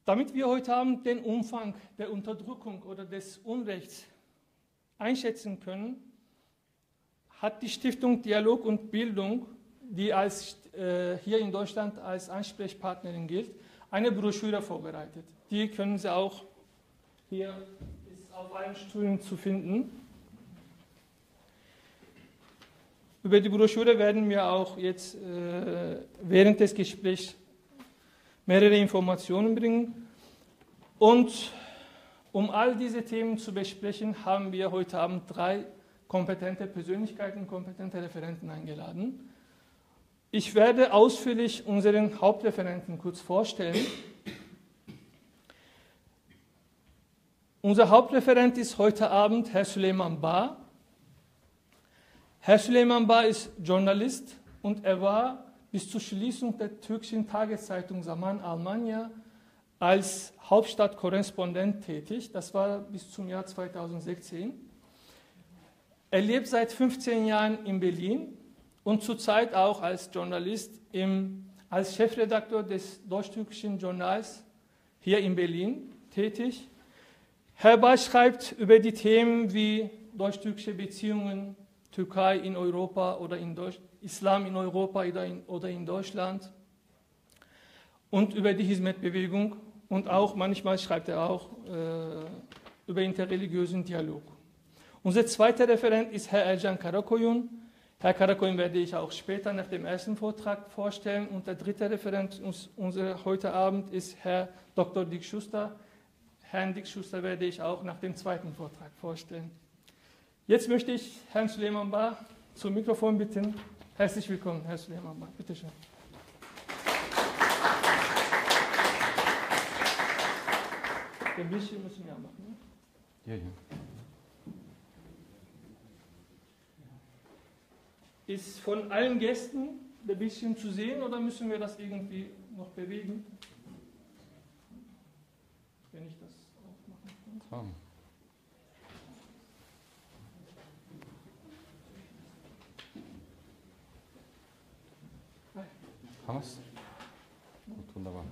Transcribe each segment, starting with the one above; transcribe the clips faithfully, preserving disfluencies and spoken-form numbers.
Damit wir heute Abend den Umfang der Unterdrückung oder des Unrechts einschätzen können, hat die Stiftung Dialog und Bildung, die als, äh, hier in Deutschland als Ansprechpartnerin gilt, eine Broschüre vorbereitet. Die können Sie auch, hier ist auf allen Stühlen zu finden. Über die Broschüre werden wir auch jetzt äh, während des Gesprächs mehrere Informationen bringen. Und um all diese Themen zu besprechen, haben wir heute Abend drei kompetente Persönlichkeiten, kompetente Referenten eingeladen. Ich werde ausführlich unseren Hauptreferenten kurz vorstellen. Unser Hauptreferent ist heute Abend Herr Süleyman Bağ. Herr Süleyman Bağ ist Journalist und er war bis zur Schließung der türkischen Tageszeitung Zaman Almanya als Hauptstadtkorrespondent tätig. Das war bis zum Jahr zweitausendsechzehn. Er lebt seit fünfzehn Jahren in Berlin und zurzeit auch als Journalist, im, als Chefredakteur des Deutsch-Türkischen Journals hier in Berlin tätig. Herr Bağ schreibt über die Themen wie deutsch-türkische Beziehungen, Türkei in Europa oder in Deutsch, Islam in Europa oder in, oder in Deutschland und über die Hizmet-Bewegung und auch manchmal schreibt er auch äh, über interreligiösen Dialog. Unser zweiter Referent ist Herr Ercan Karakoyun. Herr Karakoyun werde ich auch später nach dem ersten Vortrag vorstellen. Und der dritte Referent uns, unser heute Abend ist Herr Doktor Dick Schuster. Herrn Dick Schuster werde ich auch nach dem zweiten Vortrag vorstellen. Jetzt möchte ich Herrn Süleyman Bağ zum Mikrofon bitten. Herzlich willkommen, Herr Süleyman Bağ. Bitte schön. Den Bildschirm müssen wir machen. Ne? Ja, ja. Ist von allen Gästen der Bildschirm zu sehen oder müssen wir das irgendwie noch bewegen? Wenn ich das aufmachen kann. So. Haben wir es? Gut, wunderbar.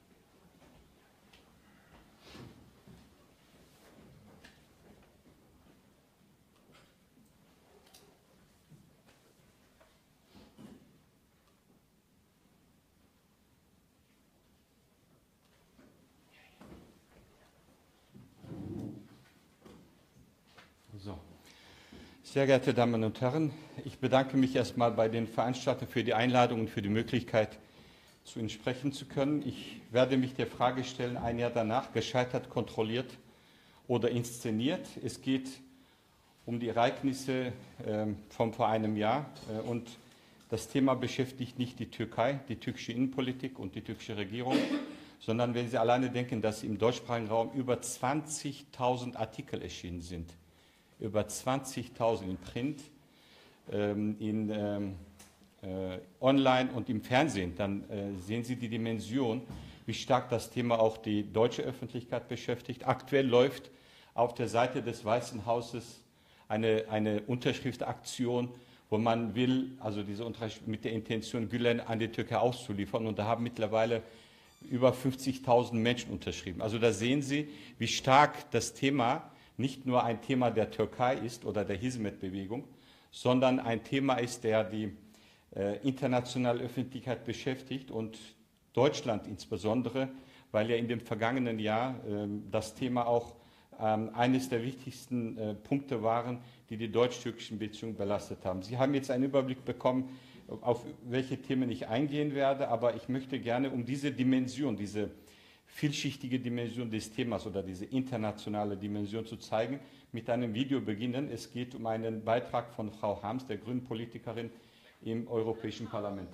So. Sehr geehrte Damen und Herren, ich bedanke mich erstmal bei den Veranstaltern für die Einladung und für die Möglichkeit, zu Ihnen sprechen zu können. Ich werde mich der Frage stellen, ein Jahr danach, gescheitert, kontrolliert oder inszeniert. Es geht um die Ereignisse äh, von vor einem Jahr äh, und das Thema beschäftigt nicht die Türkei, die türkische Innenpolitik und die türkische Regierung, sondern wenn Sie alleine denken, dass im deutschsprachigen Raum über zwanzigtausend Artikel erschienen sind, über zwanzigtausend in Print, ähm, in ähm, äh, Online und im Fernsehen, dann äh, sehen Sie die Dimension, wie stark das Thema auch die deutsche Öffentlichkeit beschäftigt. Aktuell läuft auf der Seite des Weißen Hauses eine, eine Unterschriftaktion, wo man will, also diese Unterschrift mit der Intention, Gülen an die Türkei auszuliefern. Und da haben mittlerweile über fünfzigtausend Menschen unterschrieben. Also da sehen Sie, wie stark das Thema nicht nur ein Thema der Türkei ist oder der Hizmet-Bewegung, sondern ein Thema ist, der die äh, internationale Öffentlichkeit beschäftigt und Deutschland insbesondere, weil ja in dem vergangenen Jahr äh, das Thema auch ähm, eines der wichtigsten äh, Punkte waren, die die deutsch-türkischen Beziehungen belastet haben. Sie haben jetzt einen Überblick bekommen, auf welche Themen ich eingehen werde, aber ich möchte gerne um diese Dimension, diese vielschichtige Dimension des Themas oder diese internationale Dimension zu zeigen, mit einem Video beginnen. Es geht um einen Beitrag von Frau Harms, der grünen Politikerin im Europäischen Parlament.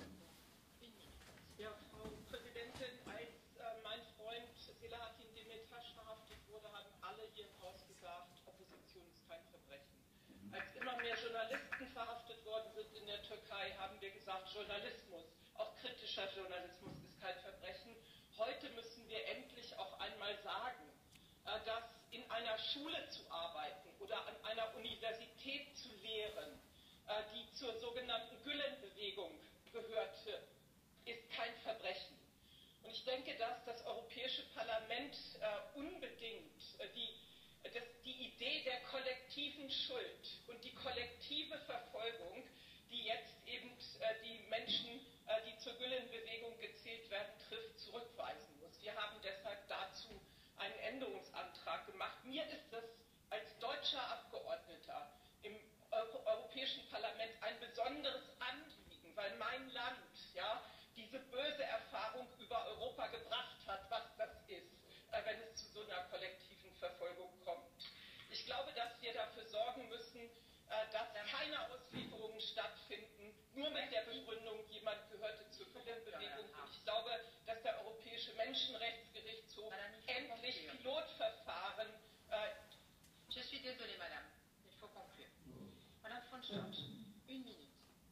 Ja, Frau Präsidentin, als äh, mein Freund Selahattin Demirtas verhaftet wurde, haben alle hier im Haus gesagt, Opposition ist kein Verbrechen. Als immer mehr Journalisten verhaftet worden sind in der Türkei, haben wir gesagt, Journalismus, auch kritischer Journalismus ist kein Verbrechen. Heute müssen wir endlich auch einmal sagen, dass in einer Schule zu arbeiten oder an einer Universität zu lehren, die zur sogenannten Gülen-Bewegung gehörte, ist kein Verbrechen. Und ich denke, dass das Europäische Parlament äh, unbedingt äh, die, das, die Idee der kollektiven Schuld und die kollektive Verfolgung, die jetzt eben äh, die Menschen, äh, die zur Gülen-Bewegung gezählt werden, trifft, zurückweisen muss. Wir haben deshalb dazu einen Änderungsantrag gemacht. Mir ist das als deutscher Abgeordneter im Euro Europäischen Parlament ein besonderes Anliegen, weil mein Land ja diese böse Erfahrung über Europa gebracht hat, was das ist, äh, wenn es zu so einer kollektiven Verfolgung kommt. Ich glaube, dass wir dafür sorgen müssen, äh, dass keine Auslieferungen stattfinden, nur mit der Begründung, jemand gehörte zur Gülen-Bewegung. Und ich glaube, dass der Europäische Menschenrechtsgerichtshof endlich Pilotverfahren. Äh, Je suis désolée, Madame. Il faut conclure. Madame von Storch, une minute.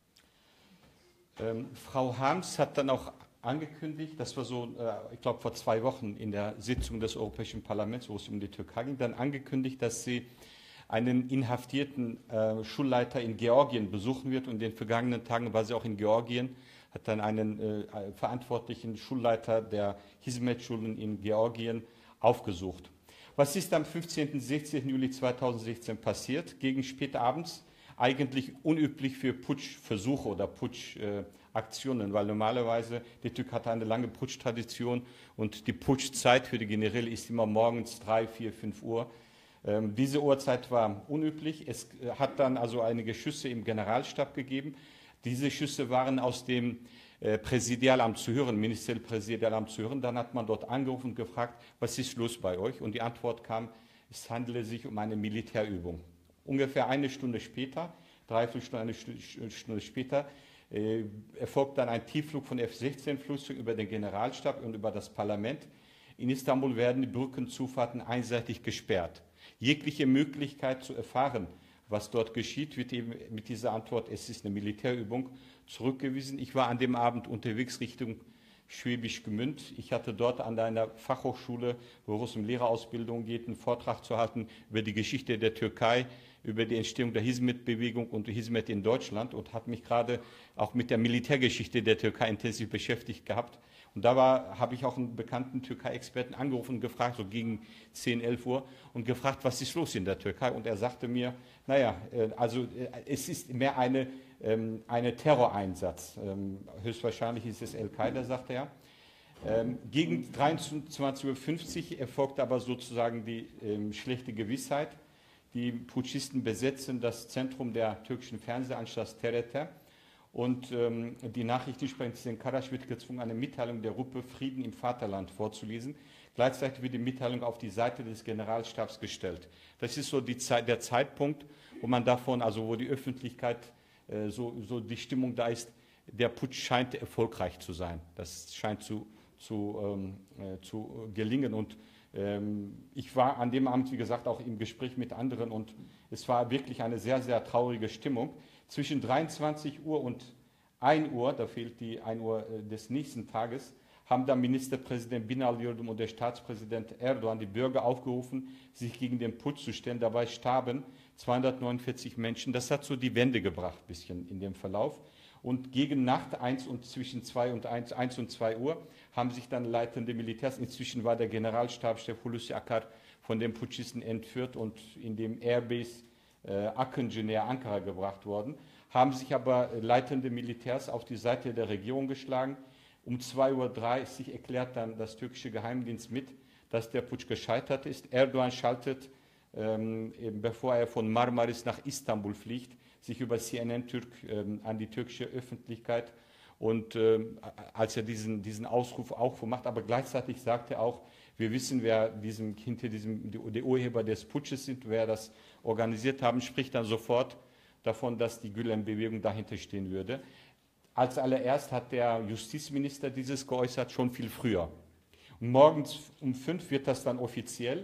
Ähm, Frau Harms hat dann auch angekündigt, das war so, äh, ich glaube vor zwei Wochen in der Sitzung des Europäischen Parlaments, wo es um die Türkei ging, dann angekündigt, dass sie einen inhaftierten äh, Schulleiter in Georgien besuchen wird. Und in den vergangenen Tagen war sie auch in Georgien, hat dann einen äh, verantwortlichen Schulleiter der Hizmet-Schulen in Georgien aufgesucht. Was ist am fünfzehnten, sechzehnten Juli zweitausendsechzehn passiert? Gegen spät abends, eigentlich unüblich für Putschversuche oder Putschaktionen, äh, weil normalerweise die Türkei hat eine lange Putschtradition und die Putschzeit für die Generäle ist immer morgens drei, vier, fünf Uhr. Ähm, diese Uhrzeit war unüblich. Es äh, hat dann also einige Schüsse im Generalstab gegeben. Diese Schüsse waren aus dem äh, Präsidialamt zu hören, Ministerpräsidialamt zu hören. Dann hat man dort angerufen und gefragt, was ist los bei euch? Und die Antwort kam, es handele sich um eine Militärübung. Ungefähr eine Stunde später, dreiviertel Stunde, eine Stunde später, äh, erfolgt dann ein Tiefflug von F sechzehn Flugzeugen über den Generalstab und über das Parlament. In Istanbul werden die Brückenzufahrten einseitig gesperrt. Jegliche Möglichkeit zu erfahren, was dort geschieht, wird eben mit dieser Antwort, es ist eine Militärübung, zurückgewiesen. Ich war an dem Abend unterwegs Richtung Schwäbisch Gmünd. Ich hatte dort an einer Fachhochschule, wo es um Lehrerausbildung geht, einen Vortrag zu halten über die Geschichte der Türkei, über die Entstehung der Hizmet-Bewegung und Hizmet in Deutschland und habe mich gerade auch mit der Militärgeschichte der Türkei intensiv beschäftigt gehabt. Und da war, habe ich auch einen bekannten Türkei-Experten angerufen und gefragt, so gegen zehn, elf Uhr, und gefragt, was ist los in der Türkei? Und er sagte mir, naja, also es ist mehr eine, ähm, eine Terroreinsatz. Ähm, höchstwahrscheinlich ist es Al-Qaida, sagte er. Ähm, gegen dreiundzwanzig Uhr fünfzig erfolgt aber sozusagen die ähm, schlechte Gewissheit. Die Putschisten besetzen das Zentrum der türkischen Fernsehanstalt T R T. Und ähm, die Nachrichtensprecherin Karasch wird gezwungen, eine Mitteilung der Gruppe Frieden im Vaterland vorzulesen. Gleichzeitig wird die Mitteilung auf die Seite des Generalstabs gestellt. Das ist so die Zeit, der Zeitpunkt, wo man davon, also wo die Öffentlichkeit, äh, so, so die Stimmung da ist, der Putsch scheint erfolgreich zu sein. Das scheint zu, zu, ähm, äh, zu gelingen. Und ähm, ich war an dem Abend, wie gesagt, auch im Gespräch mit anderen und es war wirklich eine sehr, sehr traurige Stimmung. Zwischen dreiundzwanzig Uhr und ein Uhr, da fehlt die ein Uhr des nächsten Tages, haben dann Ministerpräsident Binali Yildirim und der Staatspräsident Erdogan die Bürger aufgerufen, sich gegen den Putsch zu stellen. Dabei starben zweihundertneunundvierzig Menschen. Das hat so die Wende gebracht, ein bisschen in dem Verlauf. Und gegen Nacht eins und zwischen zwei und eins, eins und zwei Uhr haben sich dann leitende Militärs, inzwischen war der Generalstabschef Hulusi Akar von den Putschisten entführt und in dem Airbase äh, Akıncı näher Ankara gebracht worden, haben sich aber leitende Militärs auf die Seite der Regierung geschlagen. Um zwei Uhr dreißig erklärt dann das türkische Geheimdienst mit, dass der Putsch gescheitert ist. Erdogan schaltet, ähm, eben bevor er von Marmaris nach Istanbul fliegt, sich über C N N Türk ähm, an die türkische Öffentlichkeit und ähm, als er diesen, diesen Ausruf auch macht, aber gleichzeitig sagt er auch, wir wissen, wer diesem, hinter diesem, die Urheber des Putsches sind, wer das organisiert haben, spricht dann sofort davon, dass die Gülen-Bewegung dahinter stehen würde. Als allererst hat der Justizminister dieses geäußert, schon viel früher. Und morgens um fünf wird das dann offiziell.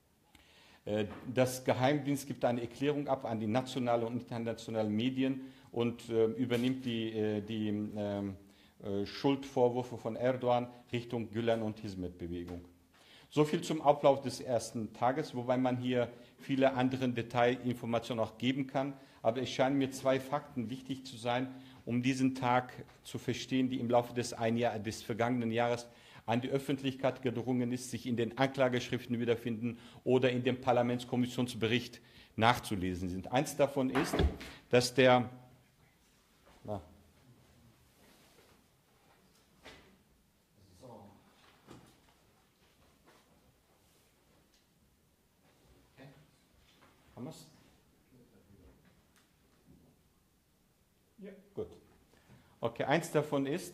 Das Geheimdienst gibt eine Erklärung ab an die nationalen und internationalen Medien und äh, übernimmt die, äh, die äh, Schuldvorwürfe von Erdogan Richtung Gülen- und Hizmet-Bewegung. So viel zum Ablauf des ersten Tages, wobei man hier viele andere Detailinformationen auch geben kann. Aber es scheinen mir zwei Fakten wichtig zu sein, um diesen Tag zu verstehen, die im Laufe des, ein Jahr, des vergangenen Jahres an die Öffentlichkeit gedrungen ist, sich in den Anklageschriften wiederfinden oder in dem Parlamentskommissionsbericht nachzulesen sind. Eins davon ist, dass der na, Haben wir's? Ja. Gut. Okay, eins davon ist,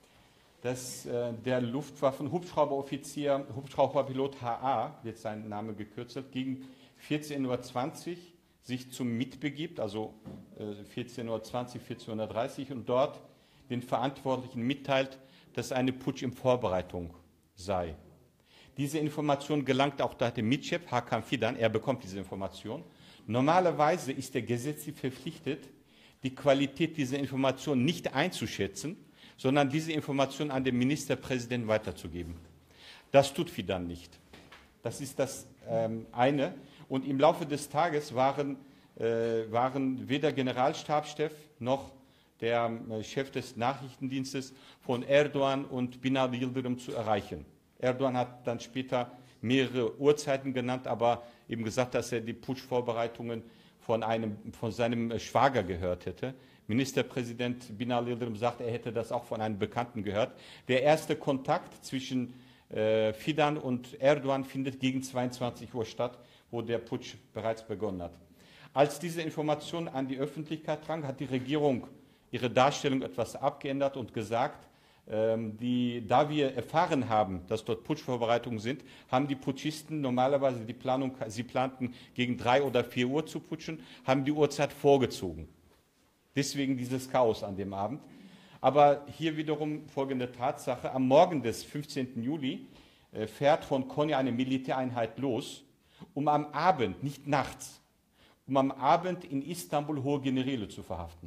dass äh, der Luftwaffen-Hubschrauberoffizier, Hubschrauberpilot H A, wird sein Name gekürzelt, gegen vierzehn Uhr zwanzig sich zum M I T begibt, also äh, vierzehn Uhr zwanzig, vierzehn Uhr dreißig, und dort den Verantwortlichen mitteilt, dass eine Putsch in Vorbereitung sei. Diese Information gelangt auch da dem Mitchef, Hakan Fidan, er bekommt diese Information. Normalerweise ist der gesetzlich verpflichtet, die Qualität dieser Information nicht einzuschätzen, sondern diese Information an den Ministerpräsidenten weiterzugeben. Das tut Fidan nicht. Das ist das ähm, eine. Und im Laufe des Tages waren, äh, waren weder Generalstabschef noch der äh, Chef des Nachrichtendienstes von Erdogan und Binali Yildirim zu erreichen. Erdogan hat dann später mehrere Uhrzeiten genannt, aber eben gesagt, dass er die Putschvorbereitungen von, einem, von seinem Schwager gehört hätte. Ministerpräsident Binali Yildirim sagt, er hätte das auch von einem Bekannten gehört. Der erste Kontakt zwischen äh, Fidan und Erdogan findet gegen zweiundzwanzig Uhr statt, wo der Putsch bereits begonnen hat. Als diese Information an die Öffentlichkeit drang, hat die Regierung ihre Darstellung etwas abgeändert und gesagt, ähm, die, da wir erfahren haben, dass dort Putschvorbereitungen sind, haben die Putschisten normalerweise die Planung, sie planten gegen drei oder vier Uhr zu putschen, haben die Uhrzeit vorgezogen. Deswegen dieses Chaos an dem Abend. Aber hier wiederum folgende Tatsache. Am Morgen des fünfzehnten Juli äh, fährt von Konya eine Militäreinheit los, um am Abend, nicht nachts, um am Abend in Istanbul hohe Generäle zu verhaften.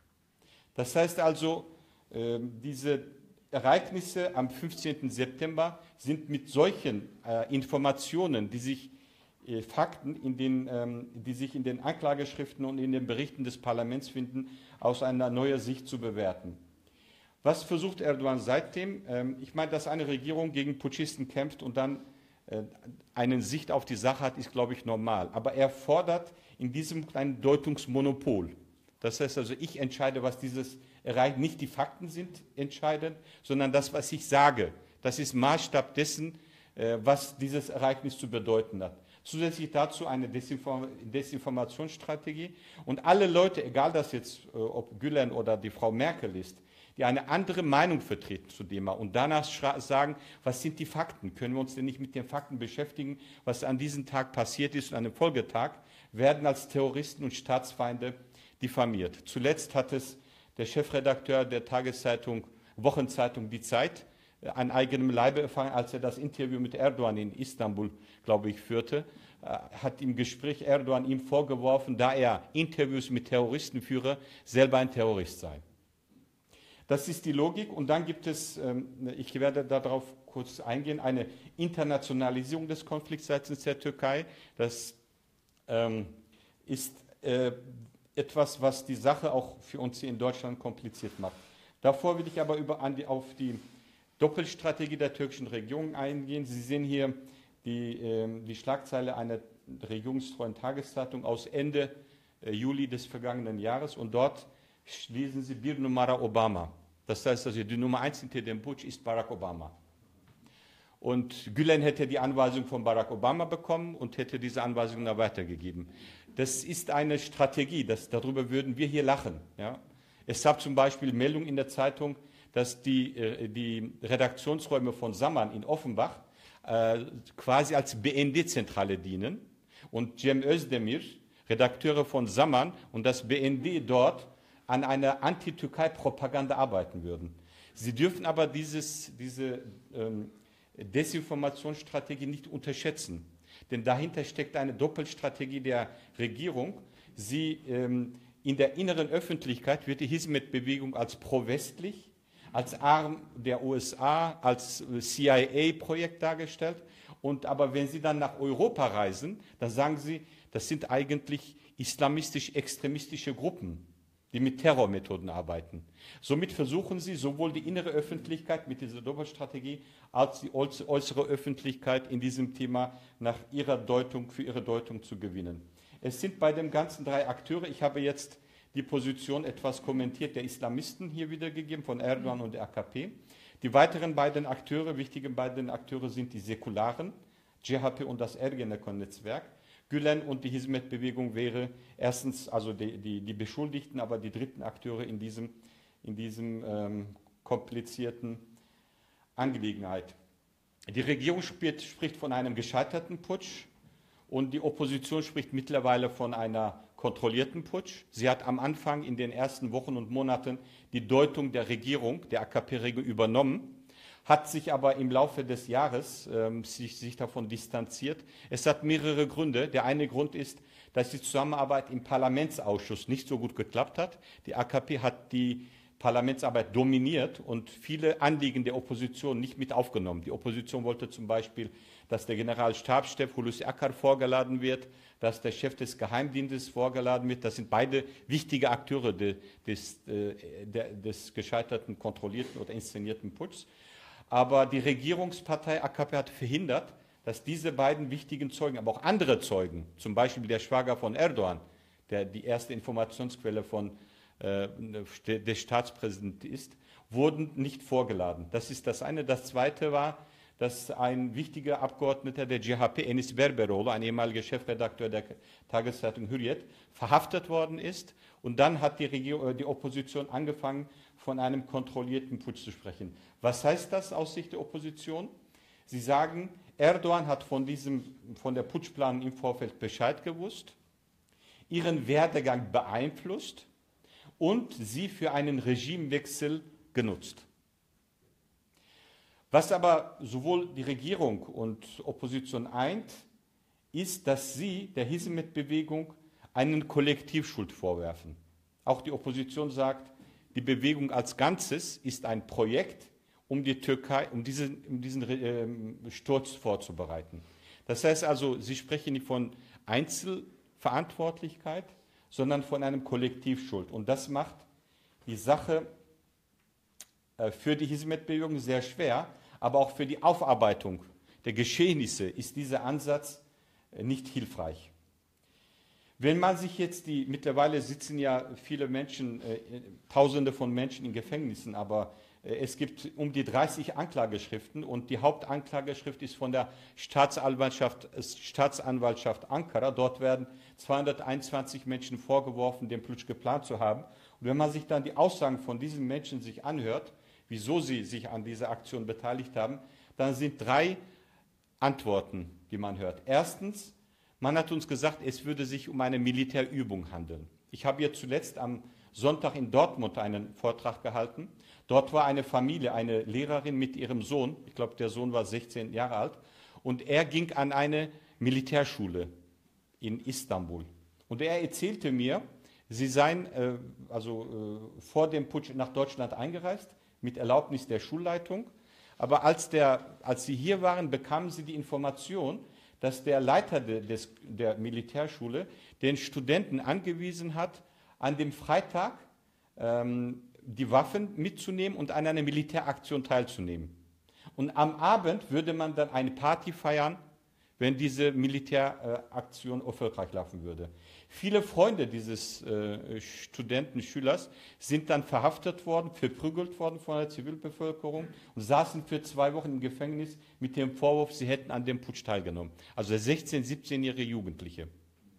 Das heißt also, äh, diese Ereignisse am fünfzehnten September sind mit solchen äh, Informationen, die sich äh, Fakten, in den, ähm, die sich in den Anklageschriften und in den Berichten des Parlaments finden, aus einer neuen Sicht zu bewerten. Was versucht Erdogan seitdem? Ähm, ich meine, dass eine Regierung gegen Putschisten kämpft und dann äh, eine Sicht auf die Sache hat, ist, glaube ich, normal. Aber er fordert in diesem kleinen Deutungsmonopol. Das heißt also, ich entscheide, was dieses erreicht. Nicht die Fakten sind entscheidend, sondern das, was ich sage. Das ist Maßstab dessen, äh, was dieses Ereignis zu bedeuten hat. Zusätzlich dazu eine Desinform- Desinformationsstrategie. Und alle Leute, egal das jetzt, äh, ob Gülen oder die Frau Merkel ist, die eine andere Meinung vertreten zu dem und danach sagen, was sind die Fakten? Können wir uns denn nicht mit den Fakten beschäftigen, was an diesem Tag passiert ist und an dem Folgetag, werden als Terroristen und Staatsfeinde diffamiert. Zuletzt hat es der Chefredakteur der Tageszeitung, Wochenzeitung Die Zeit, an eigenem Leibe erfahren, als er das Interview mit Erdogan in Istanbul, glaube ich, führte, hat im Gespräch Erdogan ihm vorgeworfen, da er Interviews mit Terroristen führe, selber ein Terrorist sei. Das ist die Logik. Und dann gibt es, ich werde darauf kurz eingehen, eine Internationalisierung des Konflikts seitens der Türkei. Das ähm, ist äh, etwas, was die Sache auch für uns hier in Deutschland kompliziert macht. Davor will ich aber über, an die, auf die Doppelstrategie der türkischen Regierung eingehen. Sie sehen hier die, äh, die Schlagzeile einer regierungstreuen Tageszeitung aus Ende äh, Juli des vergangenen Jahres, und dort lesen Sie Bir Numara Obama. Das heißt also, die Nummer eins hinter dem Putsch ist Barack Obama. Und Gülen hätte die Anweisung von Barack Obama bekommen und hätte diese Anweisung dann weitergegeben. Das ist eine Strategie, das, darüber würden wir hier lachen. Ja? Es gab zum Beispiel Meldungen in der Zeitung, dass die, äh, die Redaktionsräume von Saman in Offenbach äh, quasi als B N D-Zentrale dienen und Cem Özdemir, Redakteure von Saman und das B N D dort an einer Anti-Türkei-Propaganda arbeiten würden. Sie dürfen aber dieses, diese ähm, Desinformationsstrategie nicht unterschätzen, denn dahinter steckt eine Doppelstrategie der Regierung. Sie, ähm, in der inneren Öffentlichkeit wird die Hizmet-Bewegung als pro-westlich, als Arm der U S A, als C I A-Projekt dargestellt. Und aber wenn Sie dann nach Europa reisen, dann sagen Sie, das sind eigentlich islamistisch-extremistische Gruppen. die mit Terrormethoden arbeiten. Somit versuchen sie sowohl die innere Öffentlichkeit mit dieser Doppelstrategie als die äußere Öffentlichkeit in diesem Thema nach ihrer Deutung, für ihre Deutung zu gewinnen. Es sind bei den ganzen drei Akteure, ich habe jetzt die Position etwas kommentiert, der Islamisten hier wiedergegeben, von Erdogan und der A K P. Die weiteren beiden Akteure, wichtigen beiden Akteure sind die Säkularen, C H P und das Ergenekon-Netzwerk. Gülen und die Hizmet-Bewegung wäre erstens also die, die, die Beschuldigten, aber die dritten Akteure in diesem, in diesem ähm, komplizierten Angelegenheit. Die Regierung spricht, spricht von einem gescheiterten Putsch und die Opposition spricht mittlerweile von einer kontrollierten Putsch. Sie hat am Anfang in den ersten Wochen und Monaten die Deutung der Regierung, der A K P-Regierung übernommen, hat sich aber im Laufe des Jahres ähm, sich, sich davon distanziert. Es hat mehrere Gründe. Der eine Grund ist, dass die Zusammenarbeit im Parlamentsausschuss nicht so gut geklappt hat. Die A K P hat die Parlamentsarbeit dominiert und viele Anliegen der Opposition nicht mit aufgenommen. Die Opposition wollte zum Beispiel, dass der Generalstabschef Hulusi Akar vorgeladen wird, dass der Chef des Geheimdienstes vorgeladen wird. Das sind beide wichtige Akteure de, des, äh, der, des gescheiterten, kontrollierten oder inszenierten Putschs. Aber die Regierungspartei A K P hat verhindert, dass diese beiden wichtigen Zeugen, aber auch andere Zeugen, zum Beispiel der Schwager von Erdogan, der die erste Informationsquelle von, äh, des Staatspräsidenten ist, wurden nicht vorgeladen. Das ist das eine. Das zweite war, dass ein wichtiger Abgeordneter der C H P, Enis Berberoğlu, ein ehemaliger Chefredakteur der Tageszeitung Hürriyet, verhaftet worden ist. Und dann hat die, Regierung, die Opposition angefangen, von einem kontrollierten Putsch zu sprechen. Was heißt das aus Sicht der Opposition? Sie sagen, Erdogan hat von, diesem, von der Putschplanung im Vorfeld Bescheid gewusst, ihren Werdegang beeinflusst und sie für einen Regimewechsel genutzt. Was aber sowohl die Regierung und Opposition eint, ist, dass sie der Hizmet-Bewegung einen Kollektivschuld vorwerfen. Auch die Opposition sagt, die Bewegung als Ganzes ist ein Projekt, um die Türkei, um diesen, um diesen äh, Sturz vorzubereiten. Das heißt also, sie sprechen nicht von Einzelverantwortlichkeit, sondern von einem Kollektivschuld. Und das macht die Sache äh, für die Hizmet-Bewegung sehr schwer, aber auch für die Aufarbeitung der Geschehnisse ist dieser Ansatz äh, nicht hilfreich. Wenn man sich jetzt die, mittlerweile sitzen ja viele Menschen, äh, Tausende von Menschen in Gefängnissen, aber äh, es gibt um die dreißig Anklageschriften und die Hauptanklageschrift ist von der Staatsanwaltschaft, Staatsanwaltschaft Ankara. Dort werden zweihunderteinundzwanzig Menschen vorgeworfen, den Putsch geplant zu haben. Und wenn man sich dann die Aussagen von diesen Menschen sich anhört, wieso sie sich an dieser Aktion beteiligt haben, dann sind drei Antworten, die man hört. Erstens, man hat uns gesagt, es würde sich um eine Militärübung handeln. Ich habe jetzt zuletzt am Sonntag in Dortmund einen Vortrag gehalten. Dort war eine Familie, eine Lehrerin mit ihrem Sohn, ich glaube, der Sohn war sechzehn Jahre alt, und er ging an eine Militärschule in Istanbul. Und er erzählte mir, sie seien äh, also, äh, vor dem Putsch nach Deutschland eingereist, mit Erlaubnis der Schulleitung. Aber als, der, als sie hier waren, bekamen sie die Information, dass der Leiter de, des, der Militärschule den Studenten angewiesen hat, an dem Freitag ähm, die Waffen mitzunehmen und an einer Militäraktion teilzunehmen. Und am Abend würde man dann eine Party feiern, wenn diese Militäraktion erfolgreich laufen würde. Viele Freunde dieses äh, Studenten, Schülers sind dann verhaftet worden, verprügelt worden von der Zivilbevölkerung und saßen für zwei Wochen im Gefängnis mit dem Vorwurf, sie hätten an dem Putsch teilgenommen. Also sechzehn-, siebzehnjährige Jugendliche.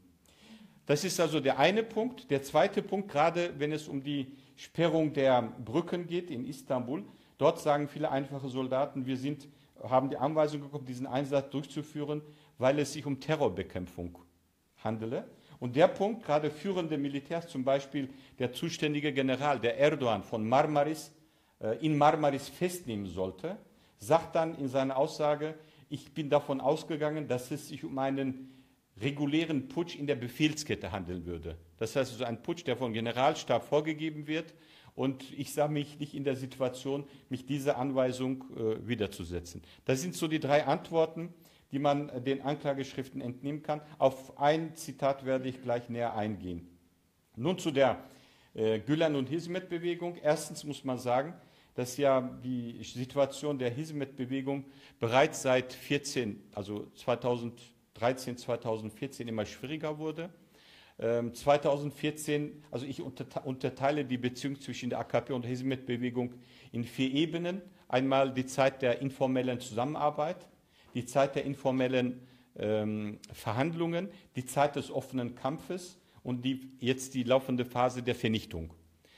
Das ist also der eine Punkt. Der zweite Punkt, gerade wenn es um die Sperrung der Brücken geht in Istanbul, dort sagen viele einfache Soldaten, wir sind, haben die Anweisung bekommen, diesen Einsatz durchzuführen, weil es sich um Terrorbekämpfung handele. Und der Punkt, gerade führende Militärs, zum Beispiel der zuständige General, der Erdogan von Marmaris, äh, in Marmaris festnehmen sollte, sagt dann in seiner Aussage, ich bin davon ausgegangen, dass es sich um einen regulären Putsch in der Befehlskette handeln würde. Das heißt also ein Putsch, der vom Generalstab vorgegeben wird, und ich sah mich nicht in der Situation, mich dieser Anweisung äh, widerzusetzen. Das sind so die drei Antworten, die man den Anklageschriften entnehmen kann. Auf ein Zitat werde ich gleich näher eingehen. Nun zu der Äh, Gülen und Hizmet-Bewegung. Erstens muss man sagen, dass ja die Situation der Hizmet-Bewegung bereits seit vierzehn, also zweitausenddreizehn, zweitausendvierzehn immer schwieriger wurde. Ähm, zweitausendvierzehn, also ich unterteile die Beziehung zwischen der A K P und der Hizmet-Bewegung in vier Ebenen. Einmal die Zeit der informellen Zusammenarbeit, die Zeit der informellen ähm, Verhandlungen, die Zeit des offenen Kampfes und die, jetzt die laufende Phase der Vernichtung.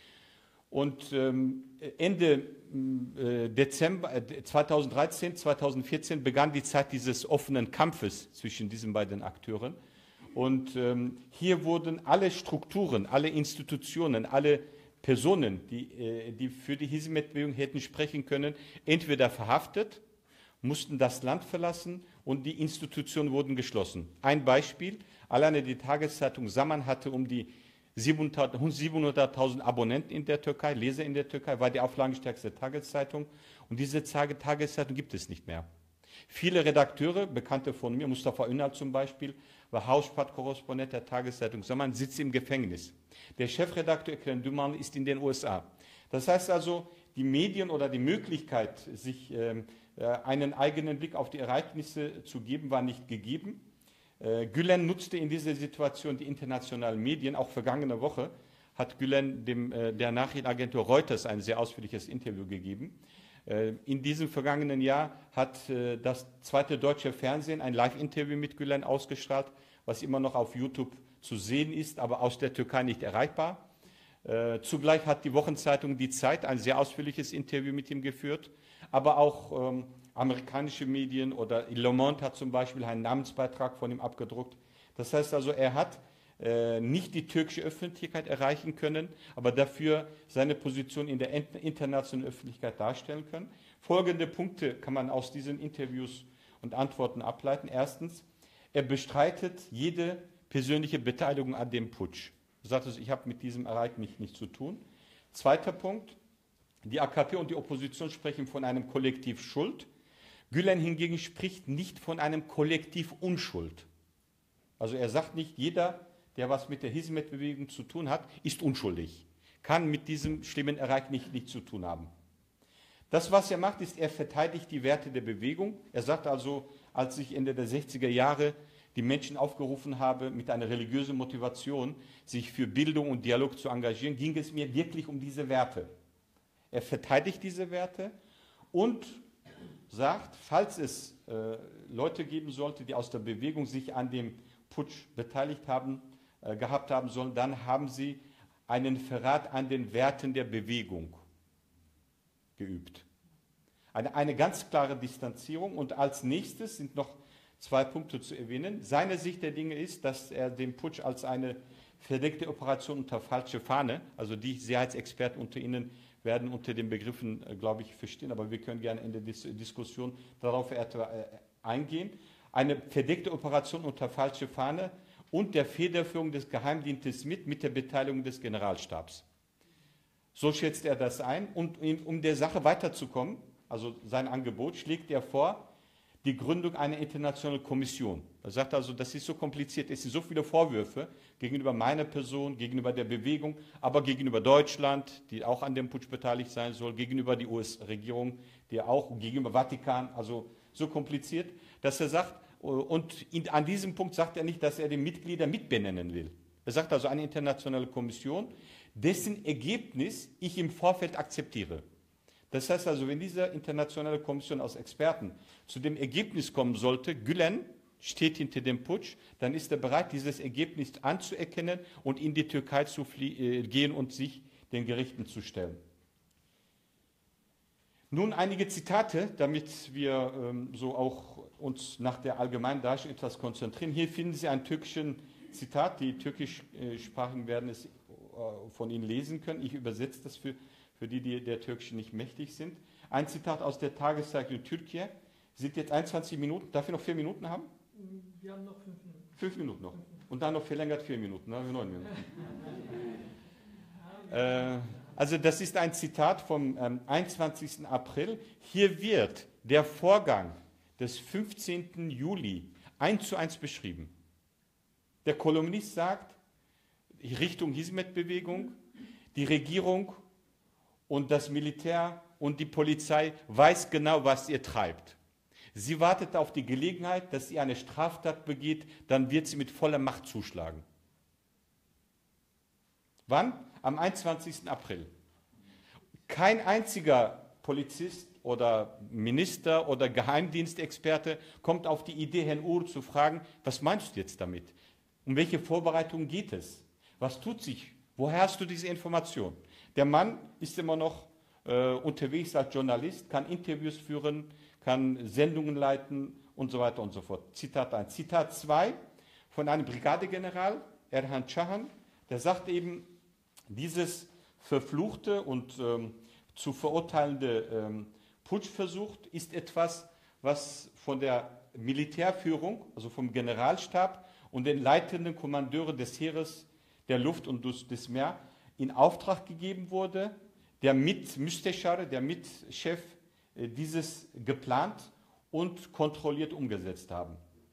Und ähm, Ende äh, Dezember äh, zweitausenddreizehn, zweitausendvierzehn begann die Zeit dieses offenen Kampfes zwischen diesen beiden Akteuren. Und ähm, hier wurden alle Strukturen, alle Institutionen, alle Personen, die, äh, die für die Hizmet-Bewegung hätten sprechen können, entweder verhaftet, mussten das Land verlassen und die Institutionen wurden geschlossen. Ein Beispiel, alleine die Tageszeitung Zaman hatte um die siebenhunderttausend Abonnenten in der Türkei, Leser in der Türkei, war die auflagenstärkste Tageszeitung. Und diese Tageszeitung gibt es nicht mehr. Viele Redakteure, Bekannte von mir, Mustafa Ünal zum Beispiel, war Hauptstadtkorrespondent der Tageszeitung Zaman, sitzt im Gefängnis. Der Chefredakteur Ekrem Duman ist in den U S A. Das heißt also, die Medien oder die Möglichkeit, sich äh, einen eigenen Blick auf die Ereignisse zu geben, war nicht gegeben. Äh, Gülen nutzte in dieser Situation die internationalen Medien. Auch vergangene Woche hat Gülen dem, äh, der Nachrichtenagentur Reuters ein sehr ausführliches Interview gegeben. Äh, in diesem vergangenen Jahr hat äh, das zweite deutsche Fernsehen ein Live-Interview mit Gülen ausgestrahlt, was immer noch auf YouTube zu sehen ist, aber aus der Türkei nicht erreichbar. Äh, zugleich hat die Wochenzeitung Die Zeit ein sehr ausführliches Interview mit ihm geführt, aber auch ähm, amerikanische Medien oder Le Monde hat zum Beispiel einen Namensbeitrag von ihm abgedruckt. Das heißt also, er hat äh, nicht die türkische Öffentlichkeit erreichen können, aber dafür seine Position in der internationalen Öffentlichkeit darstellen können. Folgende Punkte kann man aus diesen Interviews und Antworten ableiten. Erstens, er bestreitet jede persönliche Beteiligung an dem Putsch. Er sagt also, ich habe mit diesem Ereignis nichts zu tun. Zweiter Punkt, die A K P und die Opposition sprechen von einem Kollektiv Schuld. Gülen hingegen spricht nicht von einem Kollektiv Unschuld. Also er sagt nicht, jeder, der was mit der Hizmet-Bewegung zu tun hat, ist unschuldig, kann mit diesem schlimmen Ereignis nichts zu tun haben. Das, was er macht, ist, er verteidigt die Werte der Bewegung. Er sagt also, als ich Ende der sechziger Jahre die Menschen aufgerufen habe, mit einer religiösen Motivation sich für Bildung und Dialog zu engagieren, ging es mir wirklich um diese Werte. Er verteidigt diese Werte und sagt, falls es äh, Leute geben sollte, die aus der Bewegung sich an dem Putsch beteiligt haben, äh, gehabt haben sollen, dann haben sie einen Verrat an den Werten der Bewegung geübt. Eine, eine ganz klare Distanzierung. Und als nächstes sind noch zwei Punkte zu erwähnen. Seine Sicht der Dinge ist, dass er den Putsch als eine verdeckte Operation unter falsche Fahne, also die Sicherheitsexperten unter Ihnen werden unter den Begriffen, äh, glaube ich, verstehen, aber wir können gerne in der Dis Diskussion darauf äh, eingehen. Eine verdeckte Operation unter falsche Fahne und der Federführung des Geheimdienstes mit, mit der Beteiligung des Generalstabs. So schätzt er das ein. Und um der Sache weiterzukommen, also sein Angebot, schlägt er vor, die Gründung einer internationalen Kommission. Er sagt also, das ist so kompliziert, es sind so viele Vorwürfe gegenüber meiner Person, gegenüber der Bewegung, aber gegenüber Deutschland, die auch an dem Putsch beteiligt sein soll, gegenüber der U S-Regierung, die auch, gegenüber Vatikan, also so kompliziert, dass er sagt, und an diesem Punkt sagt er nicht, dass er die Mitglieder mitbenennen will. Er sagt also eine internationale Kommission, dessen Ergebnis ich im Vorfeld akzeptiere. Das heißt also, wenn diese internationale Kommission aus Experten zu dem Ergebnis kommen sollte, Gülen steht hinter dem Putsch, dann ist er bereit, dieses Ergebnis anzuerkennen und in die Türkei zu äh, gehen und sich den Gerichten zu stellen. Nun einige Zitate, damit wir ähm, so auch uns nach der allgemeinen Darstellung etwas konzentrieren. Hier finden Sie ein türkisches Zitat, die türkischsprachigen werden es äh, von Ihnen lesen können. Ich übersetze das für für die, die der Türkischen nicht mächtig sind. Ein Zitat aus der Tageszeitung Türkiye. Sie sind jetzt einundzwanzig Minuten. Darf ich noch vier Minuten haben? Wir haben noch fünf Minuten. Fünf Minuten noch. Und dann noch verlängert vier Minuten. Dann haben wir neun Minuten. äh, also das ist ein Zitat vom ähm, einundzwanzigsten April. Hier wird der Vorgang des fünfzehnten Juli eins zu eins beschrieben. Der Kolumnist sagt, Richtung Hizmet-Bewegung, Die Regierung und das Militär und die Polizei weiß genau, was ihr treibt. Sie wartet auf die Gelegenheit, dass sie eine Straftat begeht, dann wird sie mit voller Macht zuschlagen. Wann? Am einundzwanzigsten April. Kein einziger Polizist oder Minister oder Geheimdienstexperte kommt auf die Idee, Herrn Uhr zu fragen, was meinst du jetzt damit? Um welche Vorbereitung geht es? Was tut sich? Woher hast du diese Information? Der Mann ist immer noch äh, unterwegs als Journalist, kann Interviews führen, kann Sendungen leiten und so weiter und so fort. Zitat eins. Zitat zwei von einem Brigadegeneral, Erhan Çahan, der sagt eben, dieses verfluchte und ähm, zu verurteilende ähm, Putschversuch ist etwas, was von der Militärführung, also vom Generalstab und den leitenden Kommandeuren des Heeres, der Luft und des Meeres in Auftrag gegeben wurde. Der Mit-Müsteschar, der Mitchef, äh, dieses geplant und kontrolliert umgesetzt haben.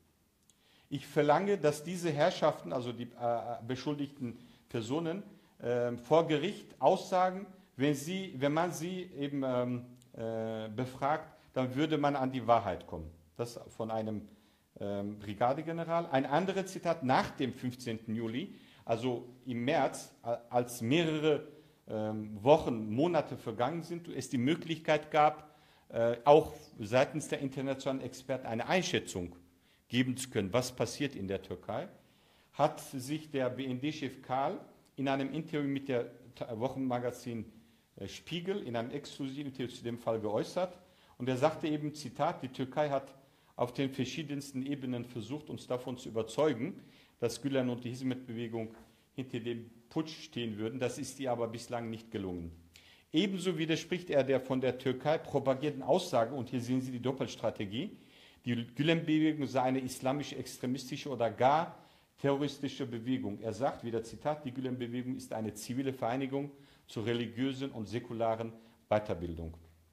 Ich verlange, dass diese Herrschaften, also die äh, beschuldigten Personen, äh, vor Gericht aussagen, wenn, sie, wenn man sie eben ähm, äh, befragt, dann würde man an die Wahrheit kommen. Das von einem ähm, Brigadegeneral. Ein anderes Zitat nach dem fünfzehnten Juli, also im März, als mehrere ähm, Wochen, Monate vergangen sind, es die Möglichkeit gab, äh, auch seitens der internationalen Experten eine Einschätzung geben zu können, was passiert in der Türkei, hat sich der B N D-Chef Karl in einem Interview mit der Wochenmagazin Spiegel in einem exklusiven Interview zu dem Fall geäußert. Und er sagte eben, Zitat, die Türkei hat auf den verschiedensten Ebenen versucht, uns davon zu überzeugen, dass Gülen und die Hizmet-Bewegung hinter dem Putsch stehen würden. Das ist ihr aber bislang nicht gelungen. Ebenso widerspricht er der von der Türkei propagierten Aussage, und hier sehen Sie die Doppelstrategie, die Gülen-Bewegung sei eine islamische, extremistische oder gar terroristische Bewegung. Er sagt, wieder Zitat, die Gülen-Bewegung ist eine zivile Vereinigung zur religiösen und säkularen Weiterbildung.